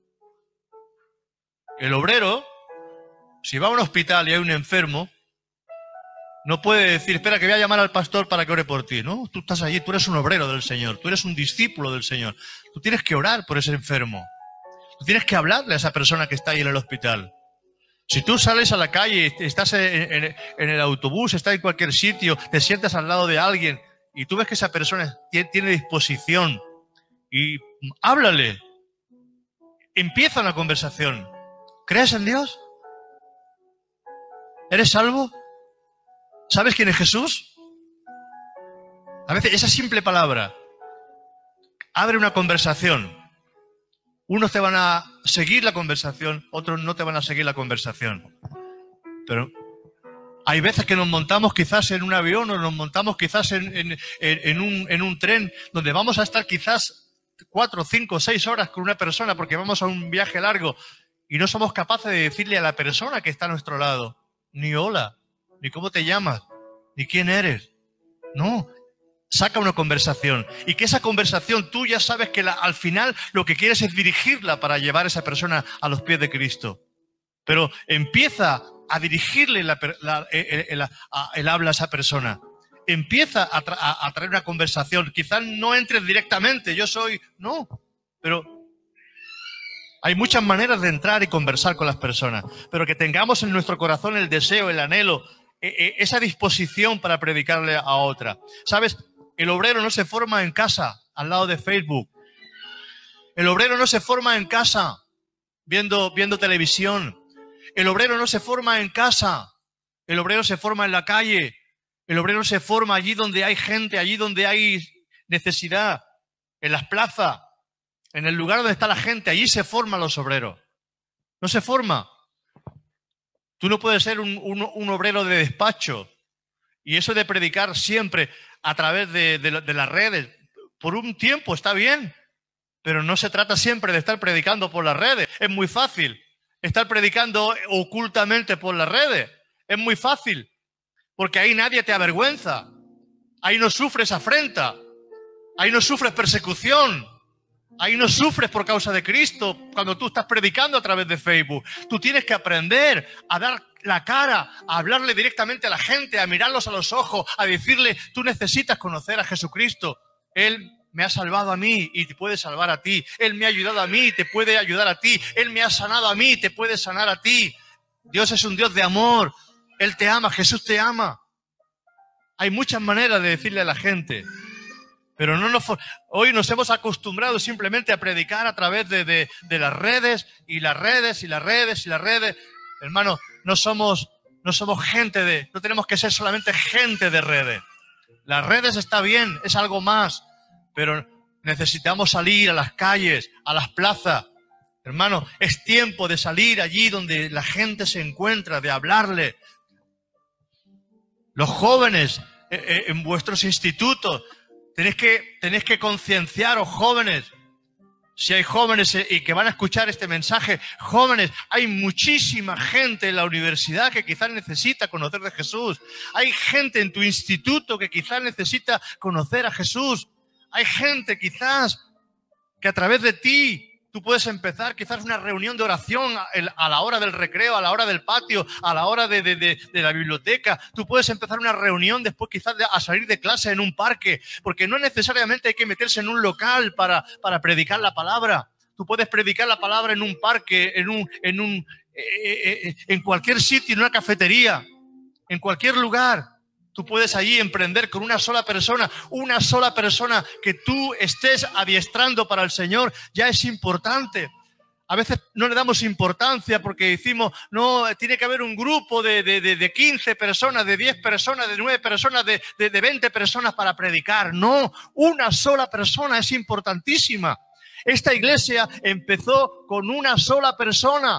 El obrero, si va a un hospital y hay un enfermo, no puede decir, espera que voy a llamar al pastor para que ore por ti. No, tú estás allí, tú eres un obrero del Señor, tú eres un discípulo del Señor. Tú tienes que orar por ese enfermo. Tú tienes que hablarle a esa persona que está ahí en el hospital. Si tú sales a la calle, estás en el autobús, estás en cualquier sitio, te sientas al lado de alguien y tú ves que esa persona tiene disposición y háblale. Empieza una conversación. ¿Crees en Dios? ¿Eres salvo? ¿Sabes quién es Jesús? A veces esa simple palabra abre una conversación. Unos te van a seguir la conversación, otros no te van a seguir la conversación. Pero hay veces que nos montamos quizás en un avión o nos montamos quizás en un tren donde vamos a estar quizás 4, 5, 6 horas con una persona porque vamos a un viaje largo y no somos capaces de decirle a la persona que está a nuestro lado ni hola, ni cómo te llamas, ni quién eres. No. Saca una conversación y que esa conversación tú ya sabes que al final lo que quieres es dirigirla para llevar a esa persona a los pies de Cristo. Pero empieza a dirigirle el habla a esa persona. Empieza a traer una conversación. Quizás no entres directamente, no, pero hay muchas maneras de entrar y conversar con las personas. Pero que tengamos en nuestro corazón el deseo, el anhelo, esa disposición para predicarle a otra. ¿Sabes? El obrero no se forma en casa, al lado de Facebook. El obrero no se forma en casa, viendo televisión. El obrero no se forma en casa. El obrero se forma en la calle. El obrero se forma allí donde hay gente, allí donde hay necesidad. En las plazas, en el lugar donde está la gente, allí se forman los obreros. No se forma. Tú no puedes ser un obrero de despacho. Y eso de predicar siempre a través de las redes, por un tiempo está bien, Pero no se trata siempre de estar predicando por las redes. Es muy fácil estar predicando ocultamente por las redes. Es muy fácil, porque ahí nadie te avergüenza. Ahí no sufres afrenta. Ahí no sufres persecución. Ahí no sufres por causa de Cristo cuando tú estás predicando a través de Facebook. Tú tienes que aprender a dar la cara, a hablarle directamente a la gente, a mirarlos a los ojos, a decirle, tú necesitas conocer a Jesucristo. Él me ha salvado a mí y te puede salvar a ti. Él me ha ayudado a mí y te puede ayudar a ti. Él me ha sanado a mí y te puede sanar a ti. Dios es un Dios de amor. Él te ama, Jesús te ama. Hay muchas maneras de decirle a la gente. Pero hoy nos hemos acostumbrado simplemente a predicar a través de las redes y las redes y las redes y las redes. Hermano, no somos gente no tenemos que ser solamente gente de redes. Las redes está bien, es algo más, pero necesitamos salir a las calles, a las plazas. Hermano, es tiempo de salir allí donde la gente se encuentra, de hablarle. Los jóvenes en vuestros institutos, tenéis que concienciaros, jóvenes. Si hay jóvenes y que van a escuchar este mensaje, jóvenes, hay muchísima gente en la universidad que quizás necesita conocer de Jesús. Hay gente en tu instituto que quizás necesita conocer a Jesús. Hay gente quizás que a través de ti tú puedes empezar quizás una reunión de oración a la hora del recreo, a la hora del patio, a la hora de la biblioteca. Tú puedes empezar una reunión después quizás a salir de clase en un parque, porque no necesariamente hay que meterse en un local para predicar la palabra. Tú puedes predicar la palabra en un parque, en cualquier sitio, en una cafetería, en cualquier lugar. Tú puedes allí emprender con una sola persona que tú estés adiestrando para el Señor, ya es importante. A veces no le damos importancia porque decimos, no, tiene que haber un grupo de 15 personas, de 10 personas, de 9 personas, de 20 personas para predicar. No, una sola persona es importantísima. Esta iglesia empezó con una sola persona.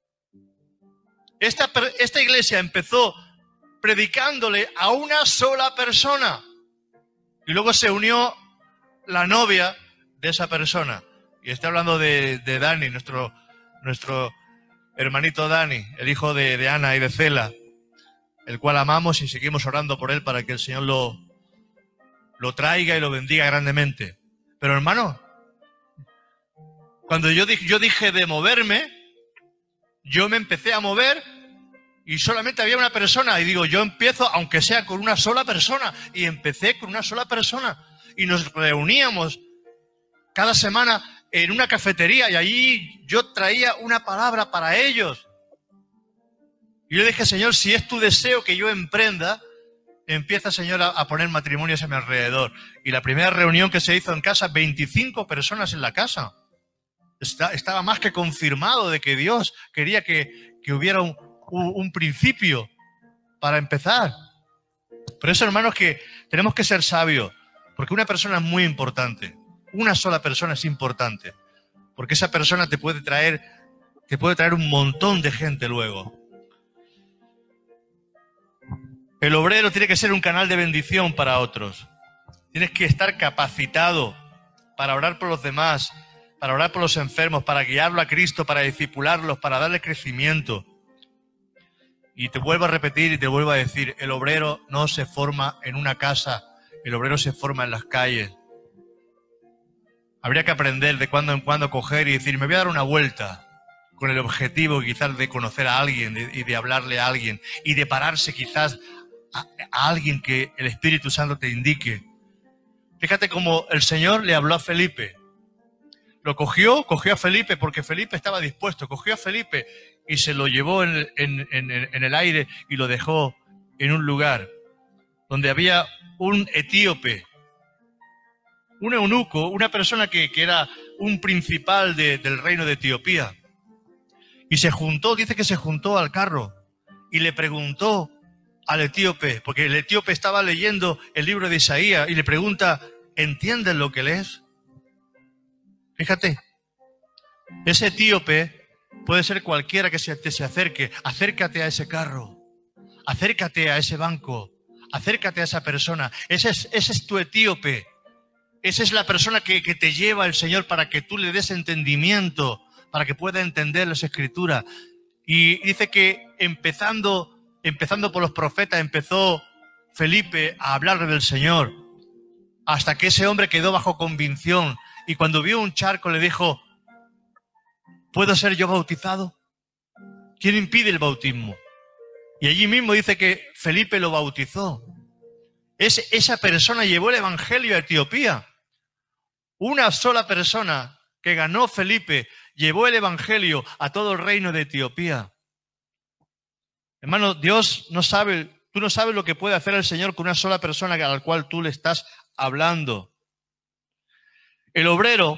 Esta iglesia empezó predicándole a una sola persona. Y luego se unió la novia de esa persona. Y estoy hablando de Dani, nuestro hermanito Dani, el hijo de Ana y de Cela, el cual amamos y seguimos orando por él para que el Señor lo traiga y lo bendiga grandemente. Pero hermano, cuando yo dije de moverme, yo me empecé a mover. Y solamente había una persona, y digo, yo empiezo, aunque sea con una sola persona, y empecé con una sola persona, y nos reuníamos cada semana en una cafetería, y allí yo traía una palabra para ellos. Y yo dije, Señor, si es tu deseo que yo emprenda, empieza, Señor, a poner matrimonios a mi alrededor. Y la primera reunión que se hizo en casa, 25 personas en la casa. Estaba más que confirmado de que Dios quería que hubiera un principio para empezar. Por eso, hermanos, que tenemos que ser sabios, porque una persona es muy importante. Una sola persona es importante, porque esa persona te puede traer un montón de gente luego. El obrero tiene que ser un canal de bendición para otros. Tienes que estar capacitado para orar por los demás, para orar por los enfermos, para guiarlo a Cristo, para discipularlos, para darle crecimiento. Y te vuelvo a repetir y te vuelvo a decir, el obrero no se forma en una casa, el obrero se forma en las calles. Habría que aprender de cuando en cuando coger y decir, me voy a dar una vuelta, con el objetivo quizás de conocer a alguien y de hablarle a alguien y de pararse quizás a alguien que el Espíritu Santo te indique. Fíjate cómo el Señor le habló a Felipe. Lo cogió a Felipe porque Felipe estaba dispuesto, cogió a Felipe y se lo llevó en el aire y lo dejó en un lugar donde había un etíope, un eunuco, una persona que era un principal del reino de Etiopía. Y dice que se juntó al carro y le preguntó al etíope, porque el etíope estaba leyendo el libro de Isaías y le pregunta, ¿entiendes lo que lees? Fíjate, ese etíope puede ser cualquiera que se acerque. Acércate a ese carro, acércate a ese banco, acércate a esa persona. Ese es tu etíope. Esa es la persona que te lleva el Señor para que tú le des entendimiento, para que pueda entender las Escrituras. Y dice que empezando por los profetas, empezó Felipe a hablarle del Señor, hasta que ese hombre quedó bajo convicción. Y cuando vio un charco le dijo, ¿puedo ser yo bautizado? ¿Quién impide el bautismo? Y allí mismo dice que Felipe lo bautizó. Esa persona llevó el evangelio a Etiopía. Una sola persona que ganó Felipe llevó el evangelio a todo el reino de Etiopía. Hermano, Dios no sabe, tú no sabes lo que puede hacer el Señor con una sola persona a la cual tú le estás hablando. El obrero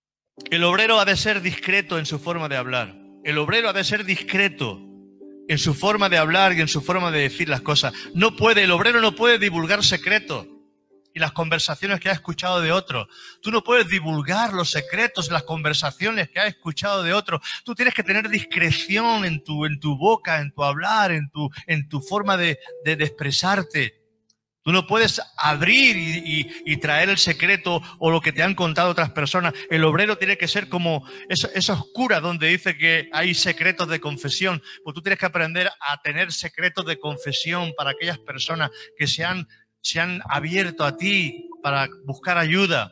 ha de ser discreto en su forma de hablar. El obrero ha de ser discreto en su forma de hablar y en su forma de decir las cosas. El obrero no puede divulgar secretos y las conversaciones que ha escuchado de otros. Tú no puedes divulgar los secretos, las conversaciones que has escuchado de otros. Tú tienes que tener discreción en tu boca, en tu hablar, en tu forma de expresarte. Tú no puedes abrir y traer el secreto o lo que te han contado otras personas. El obrero tiene que ser como esos curas donde dice que hay secretos de confesión. Pues tú tienes que aprender a tener secretos de confesión para aquellas personas que se han abierto a ti para buscar ayuda.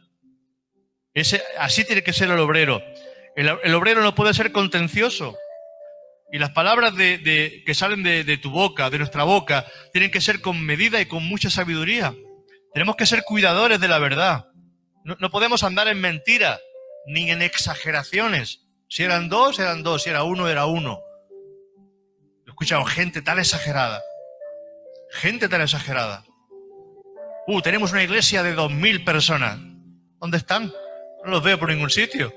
Así tiene que ser el obrero. El obrero no puede ser contencioso. Y las palabras que salen de tu boca, de nuestra boca, tienen que ser con medida y con mucha sabiduría. Tenemos que ser cuidadores de la verdad. No podemos andar en mentiras, ni en exageraciones. Si eran dos, eran dos. Si era uno, era uno. He escuchado gente tan exagerada. Gente tan exagerada. Tenemos una iglesia de 2000 personas. ¿Dónde están? No los veo por ningún sitio.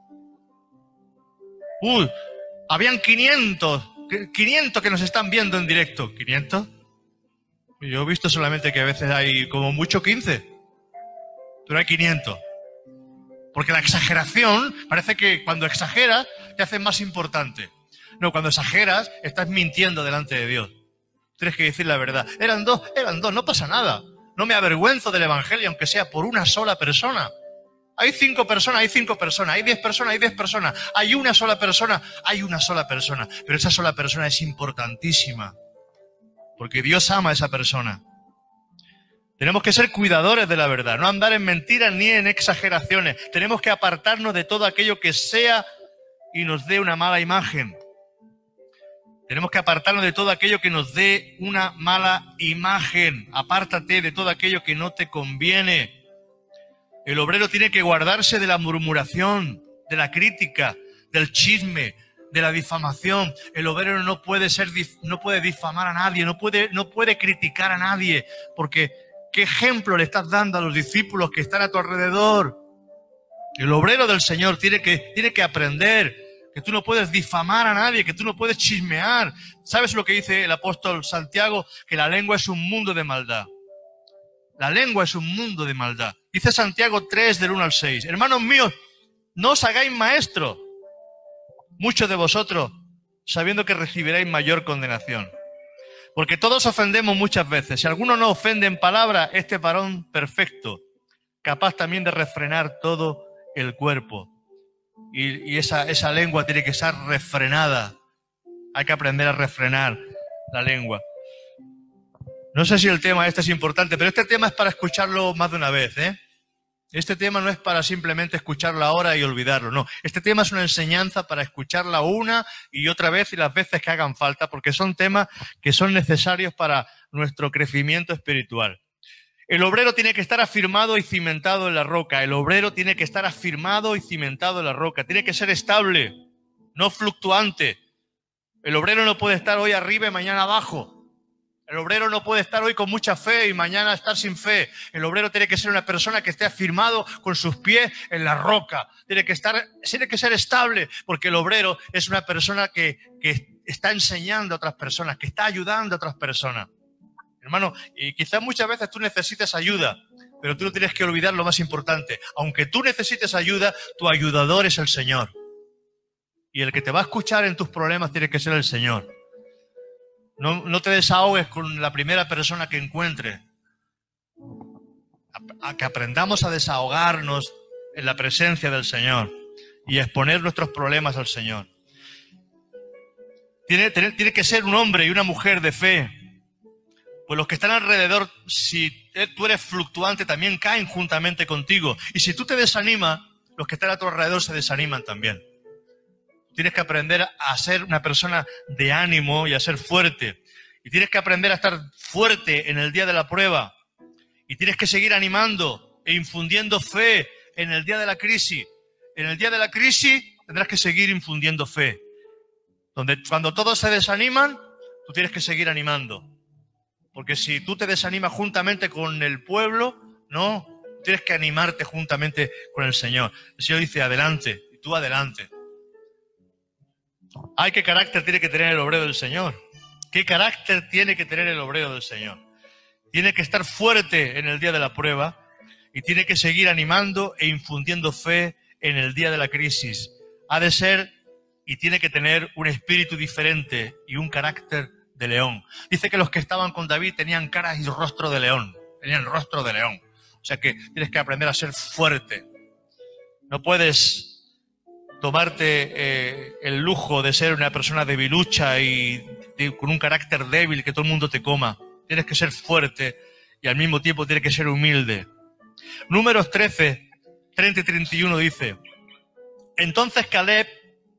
Habían 500 que nos están viendo en directo. ¿500? Yo he visto solamente que a veces hay como mucho 15. Pero hay 500. Porque la exageración, parece que cuando exageras te hace más importante. No, cuando exageras estás mintiendo delante de Dios. Tienes que decir la verdad. Eran dos, no pasa nada. No me avergüenzo del evangelio, aunque sea por una sola persona. Hay 5 personas, hay 5 personas. Hay 10 personas, hay 10 personas. Hay una sola persona, hay una sola persona. Pero esa sola persona es importantísima. Porque Dios ama a esa persona. Tenemos que ser cuidadores de la verdad. No andar en mentiras ni en exageraciones. Tenemos que apartarnos de todo aquello que sea y nos dé una mala imagen. Tenemos que apartarnos de todo aquello que nos dé una mala imagen. Apártate de todo aquello que no te conviene. El obrero tiene que guardarse de la murmuración, de la crítica, del chisme, de la difamación. El obrero no puede difamar a nadie, no puede criticar a nadie, porque ¿qué ejemplo le estás dando a los discípulos que están a tu alrededor? El obrero del Señor tiene que aprender que tú no puedes difamar a nadie, que tú no puedes chismear. ¿Sabes lo que dice el apóstol Santiago? Que la lengua es un mundo de maldad. La lengua es un mundo de maldad. Dice Santiago 3, del 1 al 6. Hermanos míos, no os hagáis maestros, muchos de vosotros, sabiendo que recibiréis mayor condenación. Porque todos ofendemos muchas veces. Si alguno no ofende en palabra, este varón perfecto, capaz también de refrenar todo el cuerpo. Y esa lengua tiene que ser refrenada. Hay que aprender a refrenar la lengua. No sé si el tema este es importante, pero este tema es para escucharlo más de una vez, ¿eh? Este tema no es para simplemente escucharlo ahora y olvidarlo, no. Este tema es una enseñanza para escucharla una y otra vez y las veces que hagan falta, porque son temas que son necesarios para nuestro crecimiento espiritual. El obrero tiene que estar afirmado y cimentado en la roca. El obrero tiene que estar afirmado y cimentado en la roca. Tiene que ser estable, no fluctuante. El obrero no puede estar hoy arriba y mañana abajo. El obrero no puede estar hoy con mucha fe y mañana estar sin fe. El obrero tiene que ser una persona que esté afirmado con sus pies en la roca. Tiene que ser estable, porque el obrero es una persona que está enseñando a otras personas, que está ayudando a otras personas. Hermano, y quizás muchas veces tú necesites ayuda, pero tú no tienes que olvidar lo más importante. Aunque tú necesites ayuda, tu ayudador es el Señor. Y el que te va a escuchar en tus problemas tiene que ser el Señor. No te desahogues con la primera persona que encuentres. a que aprendamos a desahogarnos en la presencia del Señor y a exponer nuestros problemas al Señor. Tiene que ser un hombre y una mujer de fe. Pues los que están alrededor, si tú eres fluctuante, también caen juntamente contigo. Y si tú te desanimas, los que están a tu alrededor se desaniman también. Tienes que aprender a ser una persona de ánimo y a ser fuerte. Y tienes que aprender a estar fuerte en el día de la prueba. Y tienes que seguir animando e infundiendo fe en el día de la crisis. En el día de la crisis tendrás que seguir infundiendo fe. Cuando todos se desaniman, tú tienes que seguir animando. Porque si tú te desanimas juntamente con el pueblo, no, tienes que animarte juntamente con el Señor. El Señor dice, adelante, y tú adelante. Ay, ¿qué carácter tiene que tener el obrero del Señor? ¿Qué carácter tiene que tener el obrero del Señor? Tiene que estar fuerte en el día de la prueba y tiene que seguir animando e infundiendo fe en el día de la crisis. Ha de ser y tiene que tener un espíritu diferente y un carácter de león. Dice que los que estaban con David tenían caras y rostro de león. Tenían rostro de león. O sea que tienes que aprender a ser fuerte. No puedes tomarte el lujo de ser una persona debilucha y con un carácter débil que todo el mundo te coma. Tienes que ser fuerte y al mismo tiempo tienes que ser humilde. Números 13, 30 y 31 dice, entonces Caleb,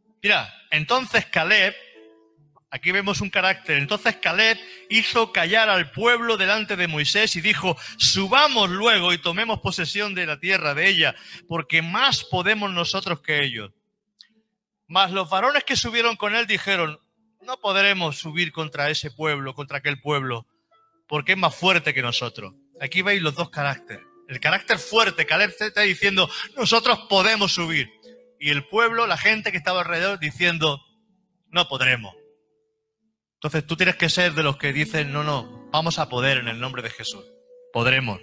aquí vemos un carácter, entonces Caleb hizo callar al pueblo delante de Moisés y dijo, subamos luego y tomemos posesión de la tierra de ella, porque más podemos nosotros que ellos. Mas los varones que subieron con él dijeron, no podremos subir contra ese pueblo, contra aquel pueblo, porque es más fuerte que nosotros. Aquí veis los dos caracteres. El carácter fuerte, Caleb está diciendo, nosotros podemos subir. Y el pueblo, la gente que estaba alrededor diciendo, no podremos. Entonces tú tienes que ser de los que dicen, no, vamos a poder en el nombre de Jesús. Podremos.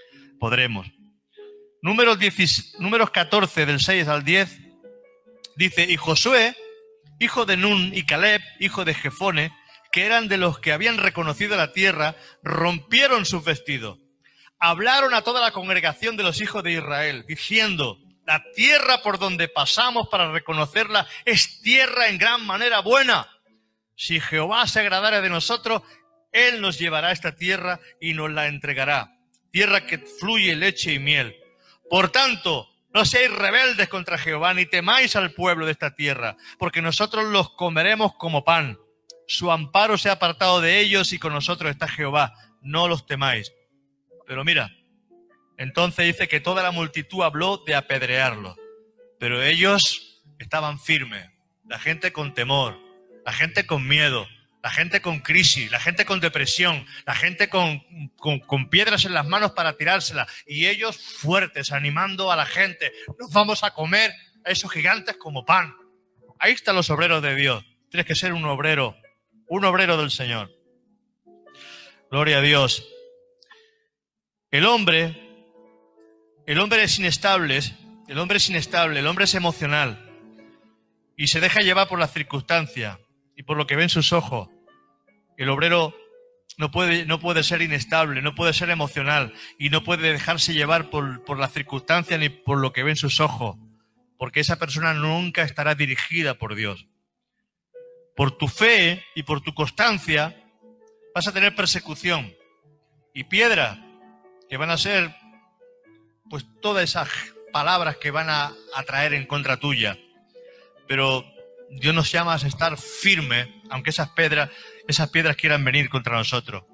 Números 14, del 6 al 10, dice, y Josué, hijo de Nun, y Caleb, hijo de Jefone, que eran de los que habían reconocido la tierra, rompieron sus vestidos. Hablaron a toda la congregación de los hijos de Israel, diciendo, la tierra por donde pasamos para reconocerla es tierra en gran manera buena. Si Jehová se agradara de nosotros, Él nos llevará a esta tierra y nos la entregará. Tierra que fluye leche y miel. Por tanto, no seáis rebeldes contra Jehová, ni temáis al pueblo de esta tierra, porque nosotros los comeremos como pan. Su amparo se ha apartado de ellos y con nosotros está Jehová. No los temáis. Pero mira, entonces dice que toda la multitud habló de apedrearlos, pero ellos estaban firmes. La gente con temor, la gente con miedo, la gente con crisis, la gente con depresión, la gente con piedras en las manos para tirárselas, y ellos fuertes, animando a la gente. Nos vamos a comer a esos gigantes como pan. Ahí están los obreros de Dios. Tienes que ser un obrero del Señor. Gloria a Dios. El hombre es inestable, el hombre es emocional y se deja llevar por las circunstancias y por lo que ven sus ojos. El obrero no puede ser inestable, no puede ser emocional y no puede dejarse llevar por las circunstancias ni por lo que ven sus ojos, porque esa persona nunca estará dirigida por Dios. Por tu fe y por tu constancia vas a tener persecución y piedras que van a ser pues todas esas palabras que van a traer en contra tuya. Pero Dios nos llama a estar firmes, aunque esas piedras quieran venir contra nosotros.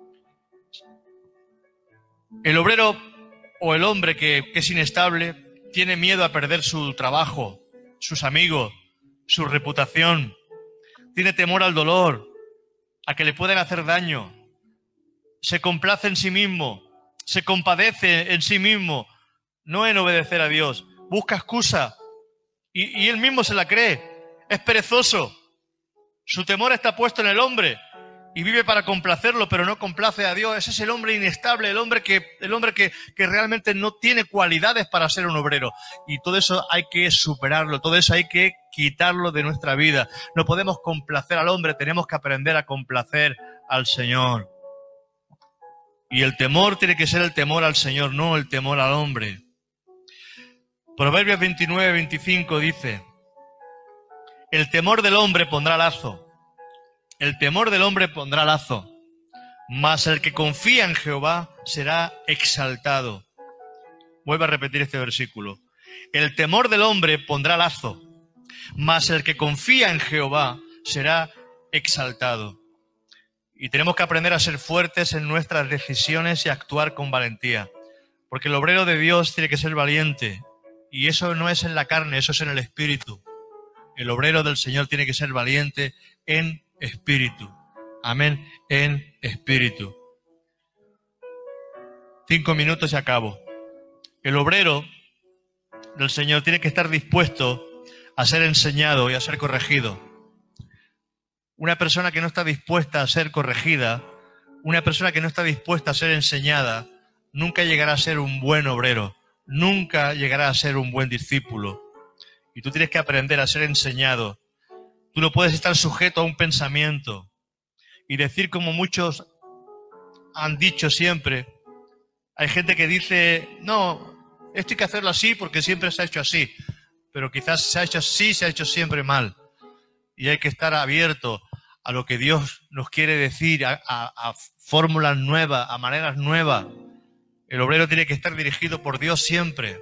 El obrero o el hombre que es inestable tiene miedo a perder su trabajo, sus amigos, su reputación. Tiene temor al dolor, a que le pueden hacer daño. Se complace en sí mismo, se compadece en sí mismo, no en obedecer a Dios. Busca excusa y él mismo se la cree. Es perezoso. Su temor está puesto en el hombre y vive para complacerlo, pero no complace a Dios. Ese es el hombre inestable, el hombre que realmente no tiene cualidades para ser un obrero. Y todo eso hay que superarlo, todo eso hay que quitarlo de nuestra vida. No podemos complacer al hombre, tenemos que aprender a complacer al Señor. Y el temor tiene que ser el temor al Señor, no el temor al hombre. Proverbios 29-25 dice: el temor del hombre pondrá lazo. El temor del hombre pondrá lazo. Mas el que confía en Jehová será exaltado. Vuelvo a repetir este versículo. El temor del hombre pondrá lazo. Mas el que confía en Jehová será exaltado. Y tenemos que aprender a ser fuertes en nuestras decisiones y actuar con valentía. Porque el obrero de Dios tiene que ser valiente. Y eso no es en la carne, eso es en el espíritu. El obrero del Señor tiene que ser valiente en espíritu. Amén, en espíritu. 5 minutos y acabo. El obrero del Señor tiene que estar dispuesto a ser enseñado y a ser corregido. Una persona que no está dispuesta a ser corregida, una persona que no está dispuesta a ser enseñada, nunca llegará a ser un buen obrero, nunca llegará a ser un buen discípulo. Y tú tienes que aprender a ser enseñado. Tú no puedes estar sujeto a un pensamiento y decir como muchos han dicho siempre. Hay gente que dice, no, esto hay que hacerlo así porque siempre se ha hecho así. Pero quizás se ha hecho así, se ha hecho siempre mal. Y hay que estar abierto a lo que Dios nos quiere decir, a fórmulas nuevas, a maneras nuevas. El obrero tiene que estar dirigido por Dios siempre.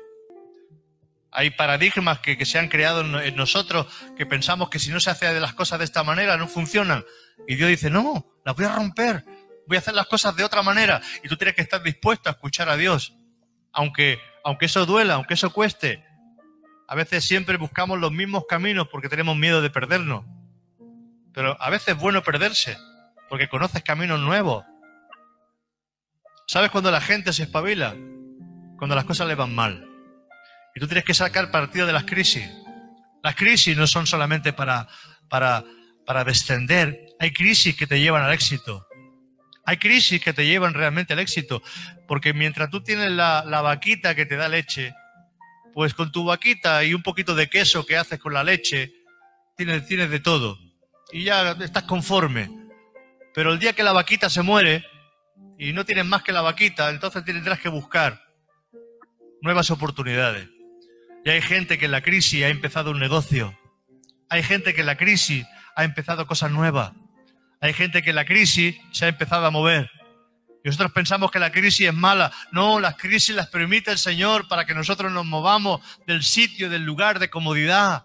Hay paradigmas que se han creado en nosotros que pensamos que si no se hace las cosas de esta manera no funcionan. Y Dios dice, no, las voy a romper, voy a hacer las cosas de otra manera. Y tú tienes que estar dispuesto a escuchar a Dios. Aunque eso duela, aunque eso cueste. A veces siempre buscamos los mismos caminos porque tenemos miedo de perdernos. Pero a veces es bueno perderse porque conoces caminos nuevos. ¿Sabes cuando la gente se espabila? Cuando las cosas le van mal. Y tú tienes que sacar partido de las crisis. Las crisis no son solamente para descender. Hay crisis que te llevan al éxito. Hay crisis que te llevan realmente al éxito. Porque mientras tú tienes la vaquita que te da leche, pues con tu vaquita y un poquito de queso que haces con la leche, tienes de todo. Y ya estás conforme. Pero el día que la vaquita se muere y no tienes más que la vaquita, entonces tendrás que buscar nuevas oportunidades. Y hay gente que en la crisis ha empezado un negocio. Hay gente que en la crisis ha empezado cosas nuevas. Hay gente que en la crisis se ha empezado a mover. Y nosotros pensamos que la crisis es mala. No, las crisis las permite el Señor para que nosotros nos movamos del sitio, del lugar de comodidad.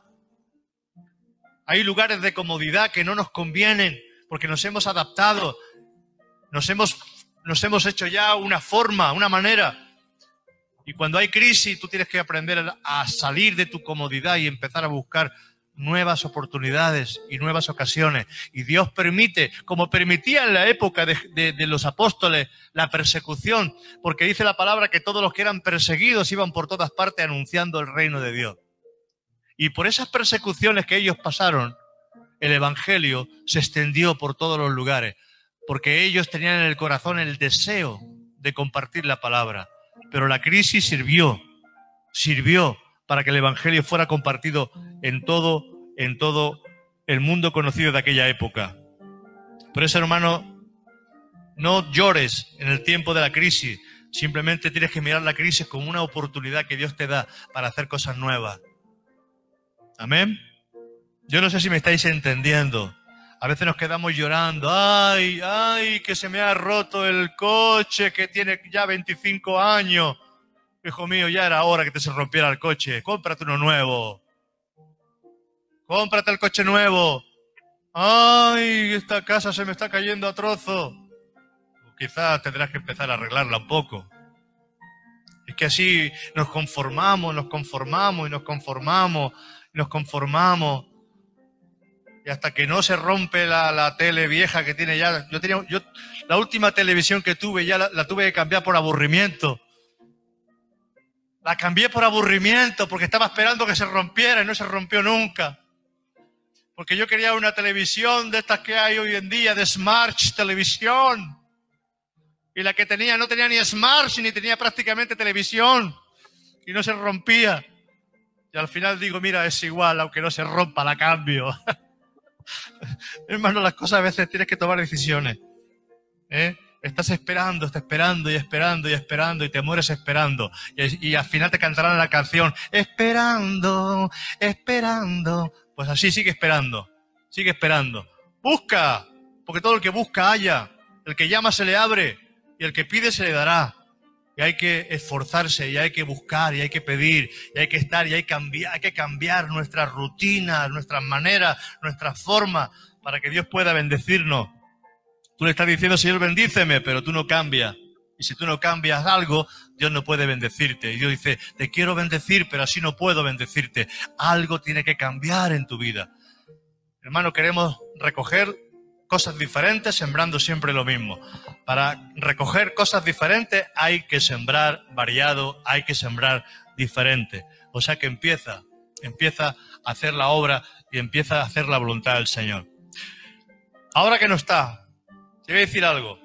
Hay lugares de comodidad que no nos convienen porque nos hemos adaptado. Nos hemos hecho ya una forma, una manera. Y cuando hay crisis, tú tienes que aprender a salir de tu comodidad y empezar a buscar nuevas oportunidades y nuevas ocasiones. Y Dios permite, como permitía en la época de los apóstoles, la persecución, porque dice la palabra que todos los que eran perseguidos iban por todas partes anunciando el reino de Dios. Y por esas persecuciones que ellos pasaron, el evangelio se extendió por todos los lugares, porque ellos tenían en el corazón el deseo de compartir la palabra. Pero la crisis sirvió para que el evangelio fuera compartido en todo el mundo conocido de aquella época. Por eso, hermano, no llores en el tiempo de la crisis. Simplemente tienes que mirar la crisis como una oportunidad que Dios te da para hacer cosas nuevas. Amén. Yo no sé si me estáis entendiendo. A veces nos quedamos llorando. Ay, que se me ha roto el coche que tiene ya 25 años. Hijo mío, ya era hora que te se rompiera el coche. Cómprate uno nuevo. Cómprate el coche nuevo. Ay, esta casa se me está cayendo a trozos. Quizás tendrás que empezar a arreglarla un poco. Es que así nos conformamos. Y hasta que no se rompe la tele vieja que tiene ya. Yo la última televisión que tuve ya la tuve que cambiar por aburrimiento. La cambié por aburrimiento porque estaba esperando que se rompiera y no se rompió nunca. Porque yo quería una televisión de estas que hay hoy en día, de Smart Televisión. Y la que tenía no tenía ni Smart ni tenía prácticamente televisión. Y no se rompía. Y al final digo, mira, es igual, aunque no se rompa, la cambio. Hermano, las cosas a veces tienes que tomar decisiones. Estás esperando y esperando y esperando y te mueres esperando. Y al final te cantarán la canción, esperando, esperando. Pues así sigue esperando, sigue esperando. Busca, porque todo el que busca halla. El que llama se le abre y el que pide se le dará. Y hay que esforzarse y hay que buscar y hay que pedir y hay que estar y hay que cambiar nuestras rutinas, nuestras maneras, nuestras formas para que Dios pueda bendecirnos. Tú le estás diciendo, Señor, bendíceme, pero tú no cambias. Y si tú no cambias algo, Dios no puede bendecirte. Y Dios dice, te quiero bendecir, pero así no puedo bendecirte. Algo tiene que cambiar en tu vida. Hermano, queremos recoger cosas diferentes, sembrando siempre lo mismo. Para recoger cosas diferentes hay que sembrar variado, hay que sembrar diferente. O sea que empieza a hacer la obra y empieza a hacer la voluntad del Señor. Ahora que no está, te voy a decir algo.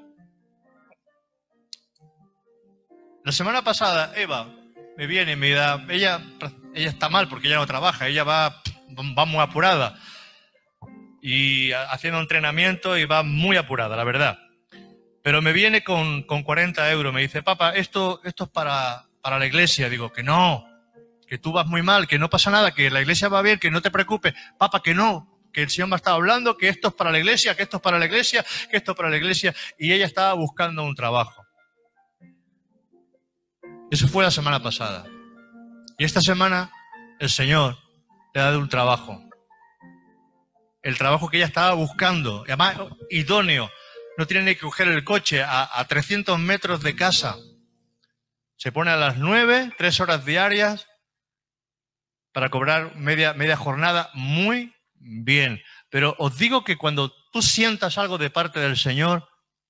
La semana pasada, Eva me viene y me da... Ella está mal porque ella no trabaja, ella va muy apurada. Y haciendo entrenamiento y va muy apurada, la verdad. Pero me viene con 40 euros. Me dice, papá, esto es para la iglesia. Digo, que no, que tú vas muy mal, que no pasa nada, que la iglesia va bien, que no te preocupes. Papá, que no. Que el Señor me ha estado hablando, que esto es para la iglesia, que esto es para la iglesia, que esto es para la iglesia. Y ella estaba buscando un trabajo. Eso fue la semana pasada. Y esta semana el Señor le ha dado un trabajo. El trabajo que ella estaba buscando. Además, idóneo. No tiene ni que coger el coche a 300 metros de casa. Se pone a las 9, 3 horas diarias para cobrar media jornada. Muy bien, pero os digo que cuando tú sientas algo de parte del Señor,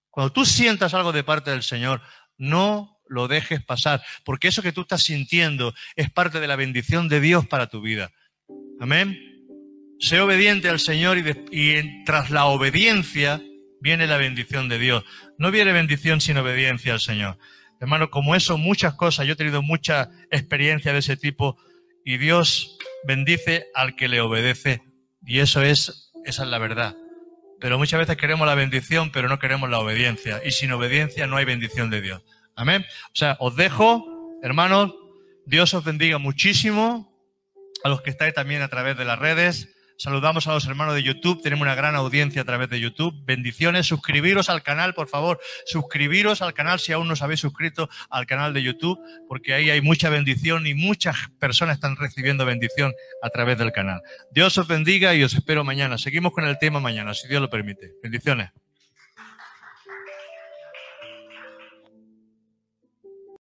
no lo dejes pasar, porque eso que tú estás sintiendo es parte de la bendición de Dios para tu vida. Amén. Sé obediente al Señor y tras la obediencia viene la bendición de Dios. No viene bendición sin obediencia al Señor. Hermano, como eso, muchas cosas, yo he tenido mucha experiencia de ese tipo y Dios bendice al que le obedece. Y esa es la verdad. Pero muchas veces queremos la bendición, pero no queremos la obediencia. Y sin obediencia no hay bendición de Dios. Amén. O sea, os dejo, hermanos, Dios os bendiga muchísimo. A los que estáis también a través de las redes. Saludamos a los hermanos de YouTube. Tenemos una gran audiencia a través de YouTube. Bendiciones. Suscribiros al canal, por favor. Suscribiros al canal si aún no os habéis suscrito al canal de YouTube, porque ahí hay mucha bendición y muchas personas están recibiendo bendición a través del canal. Dios os bendiga y os espero mañana. Seguimos con el tema mañana, si Dios lo permite. Bendiciones.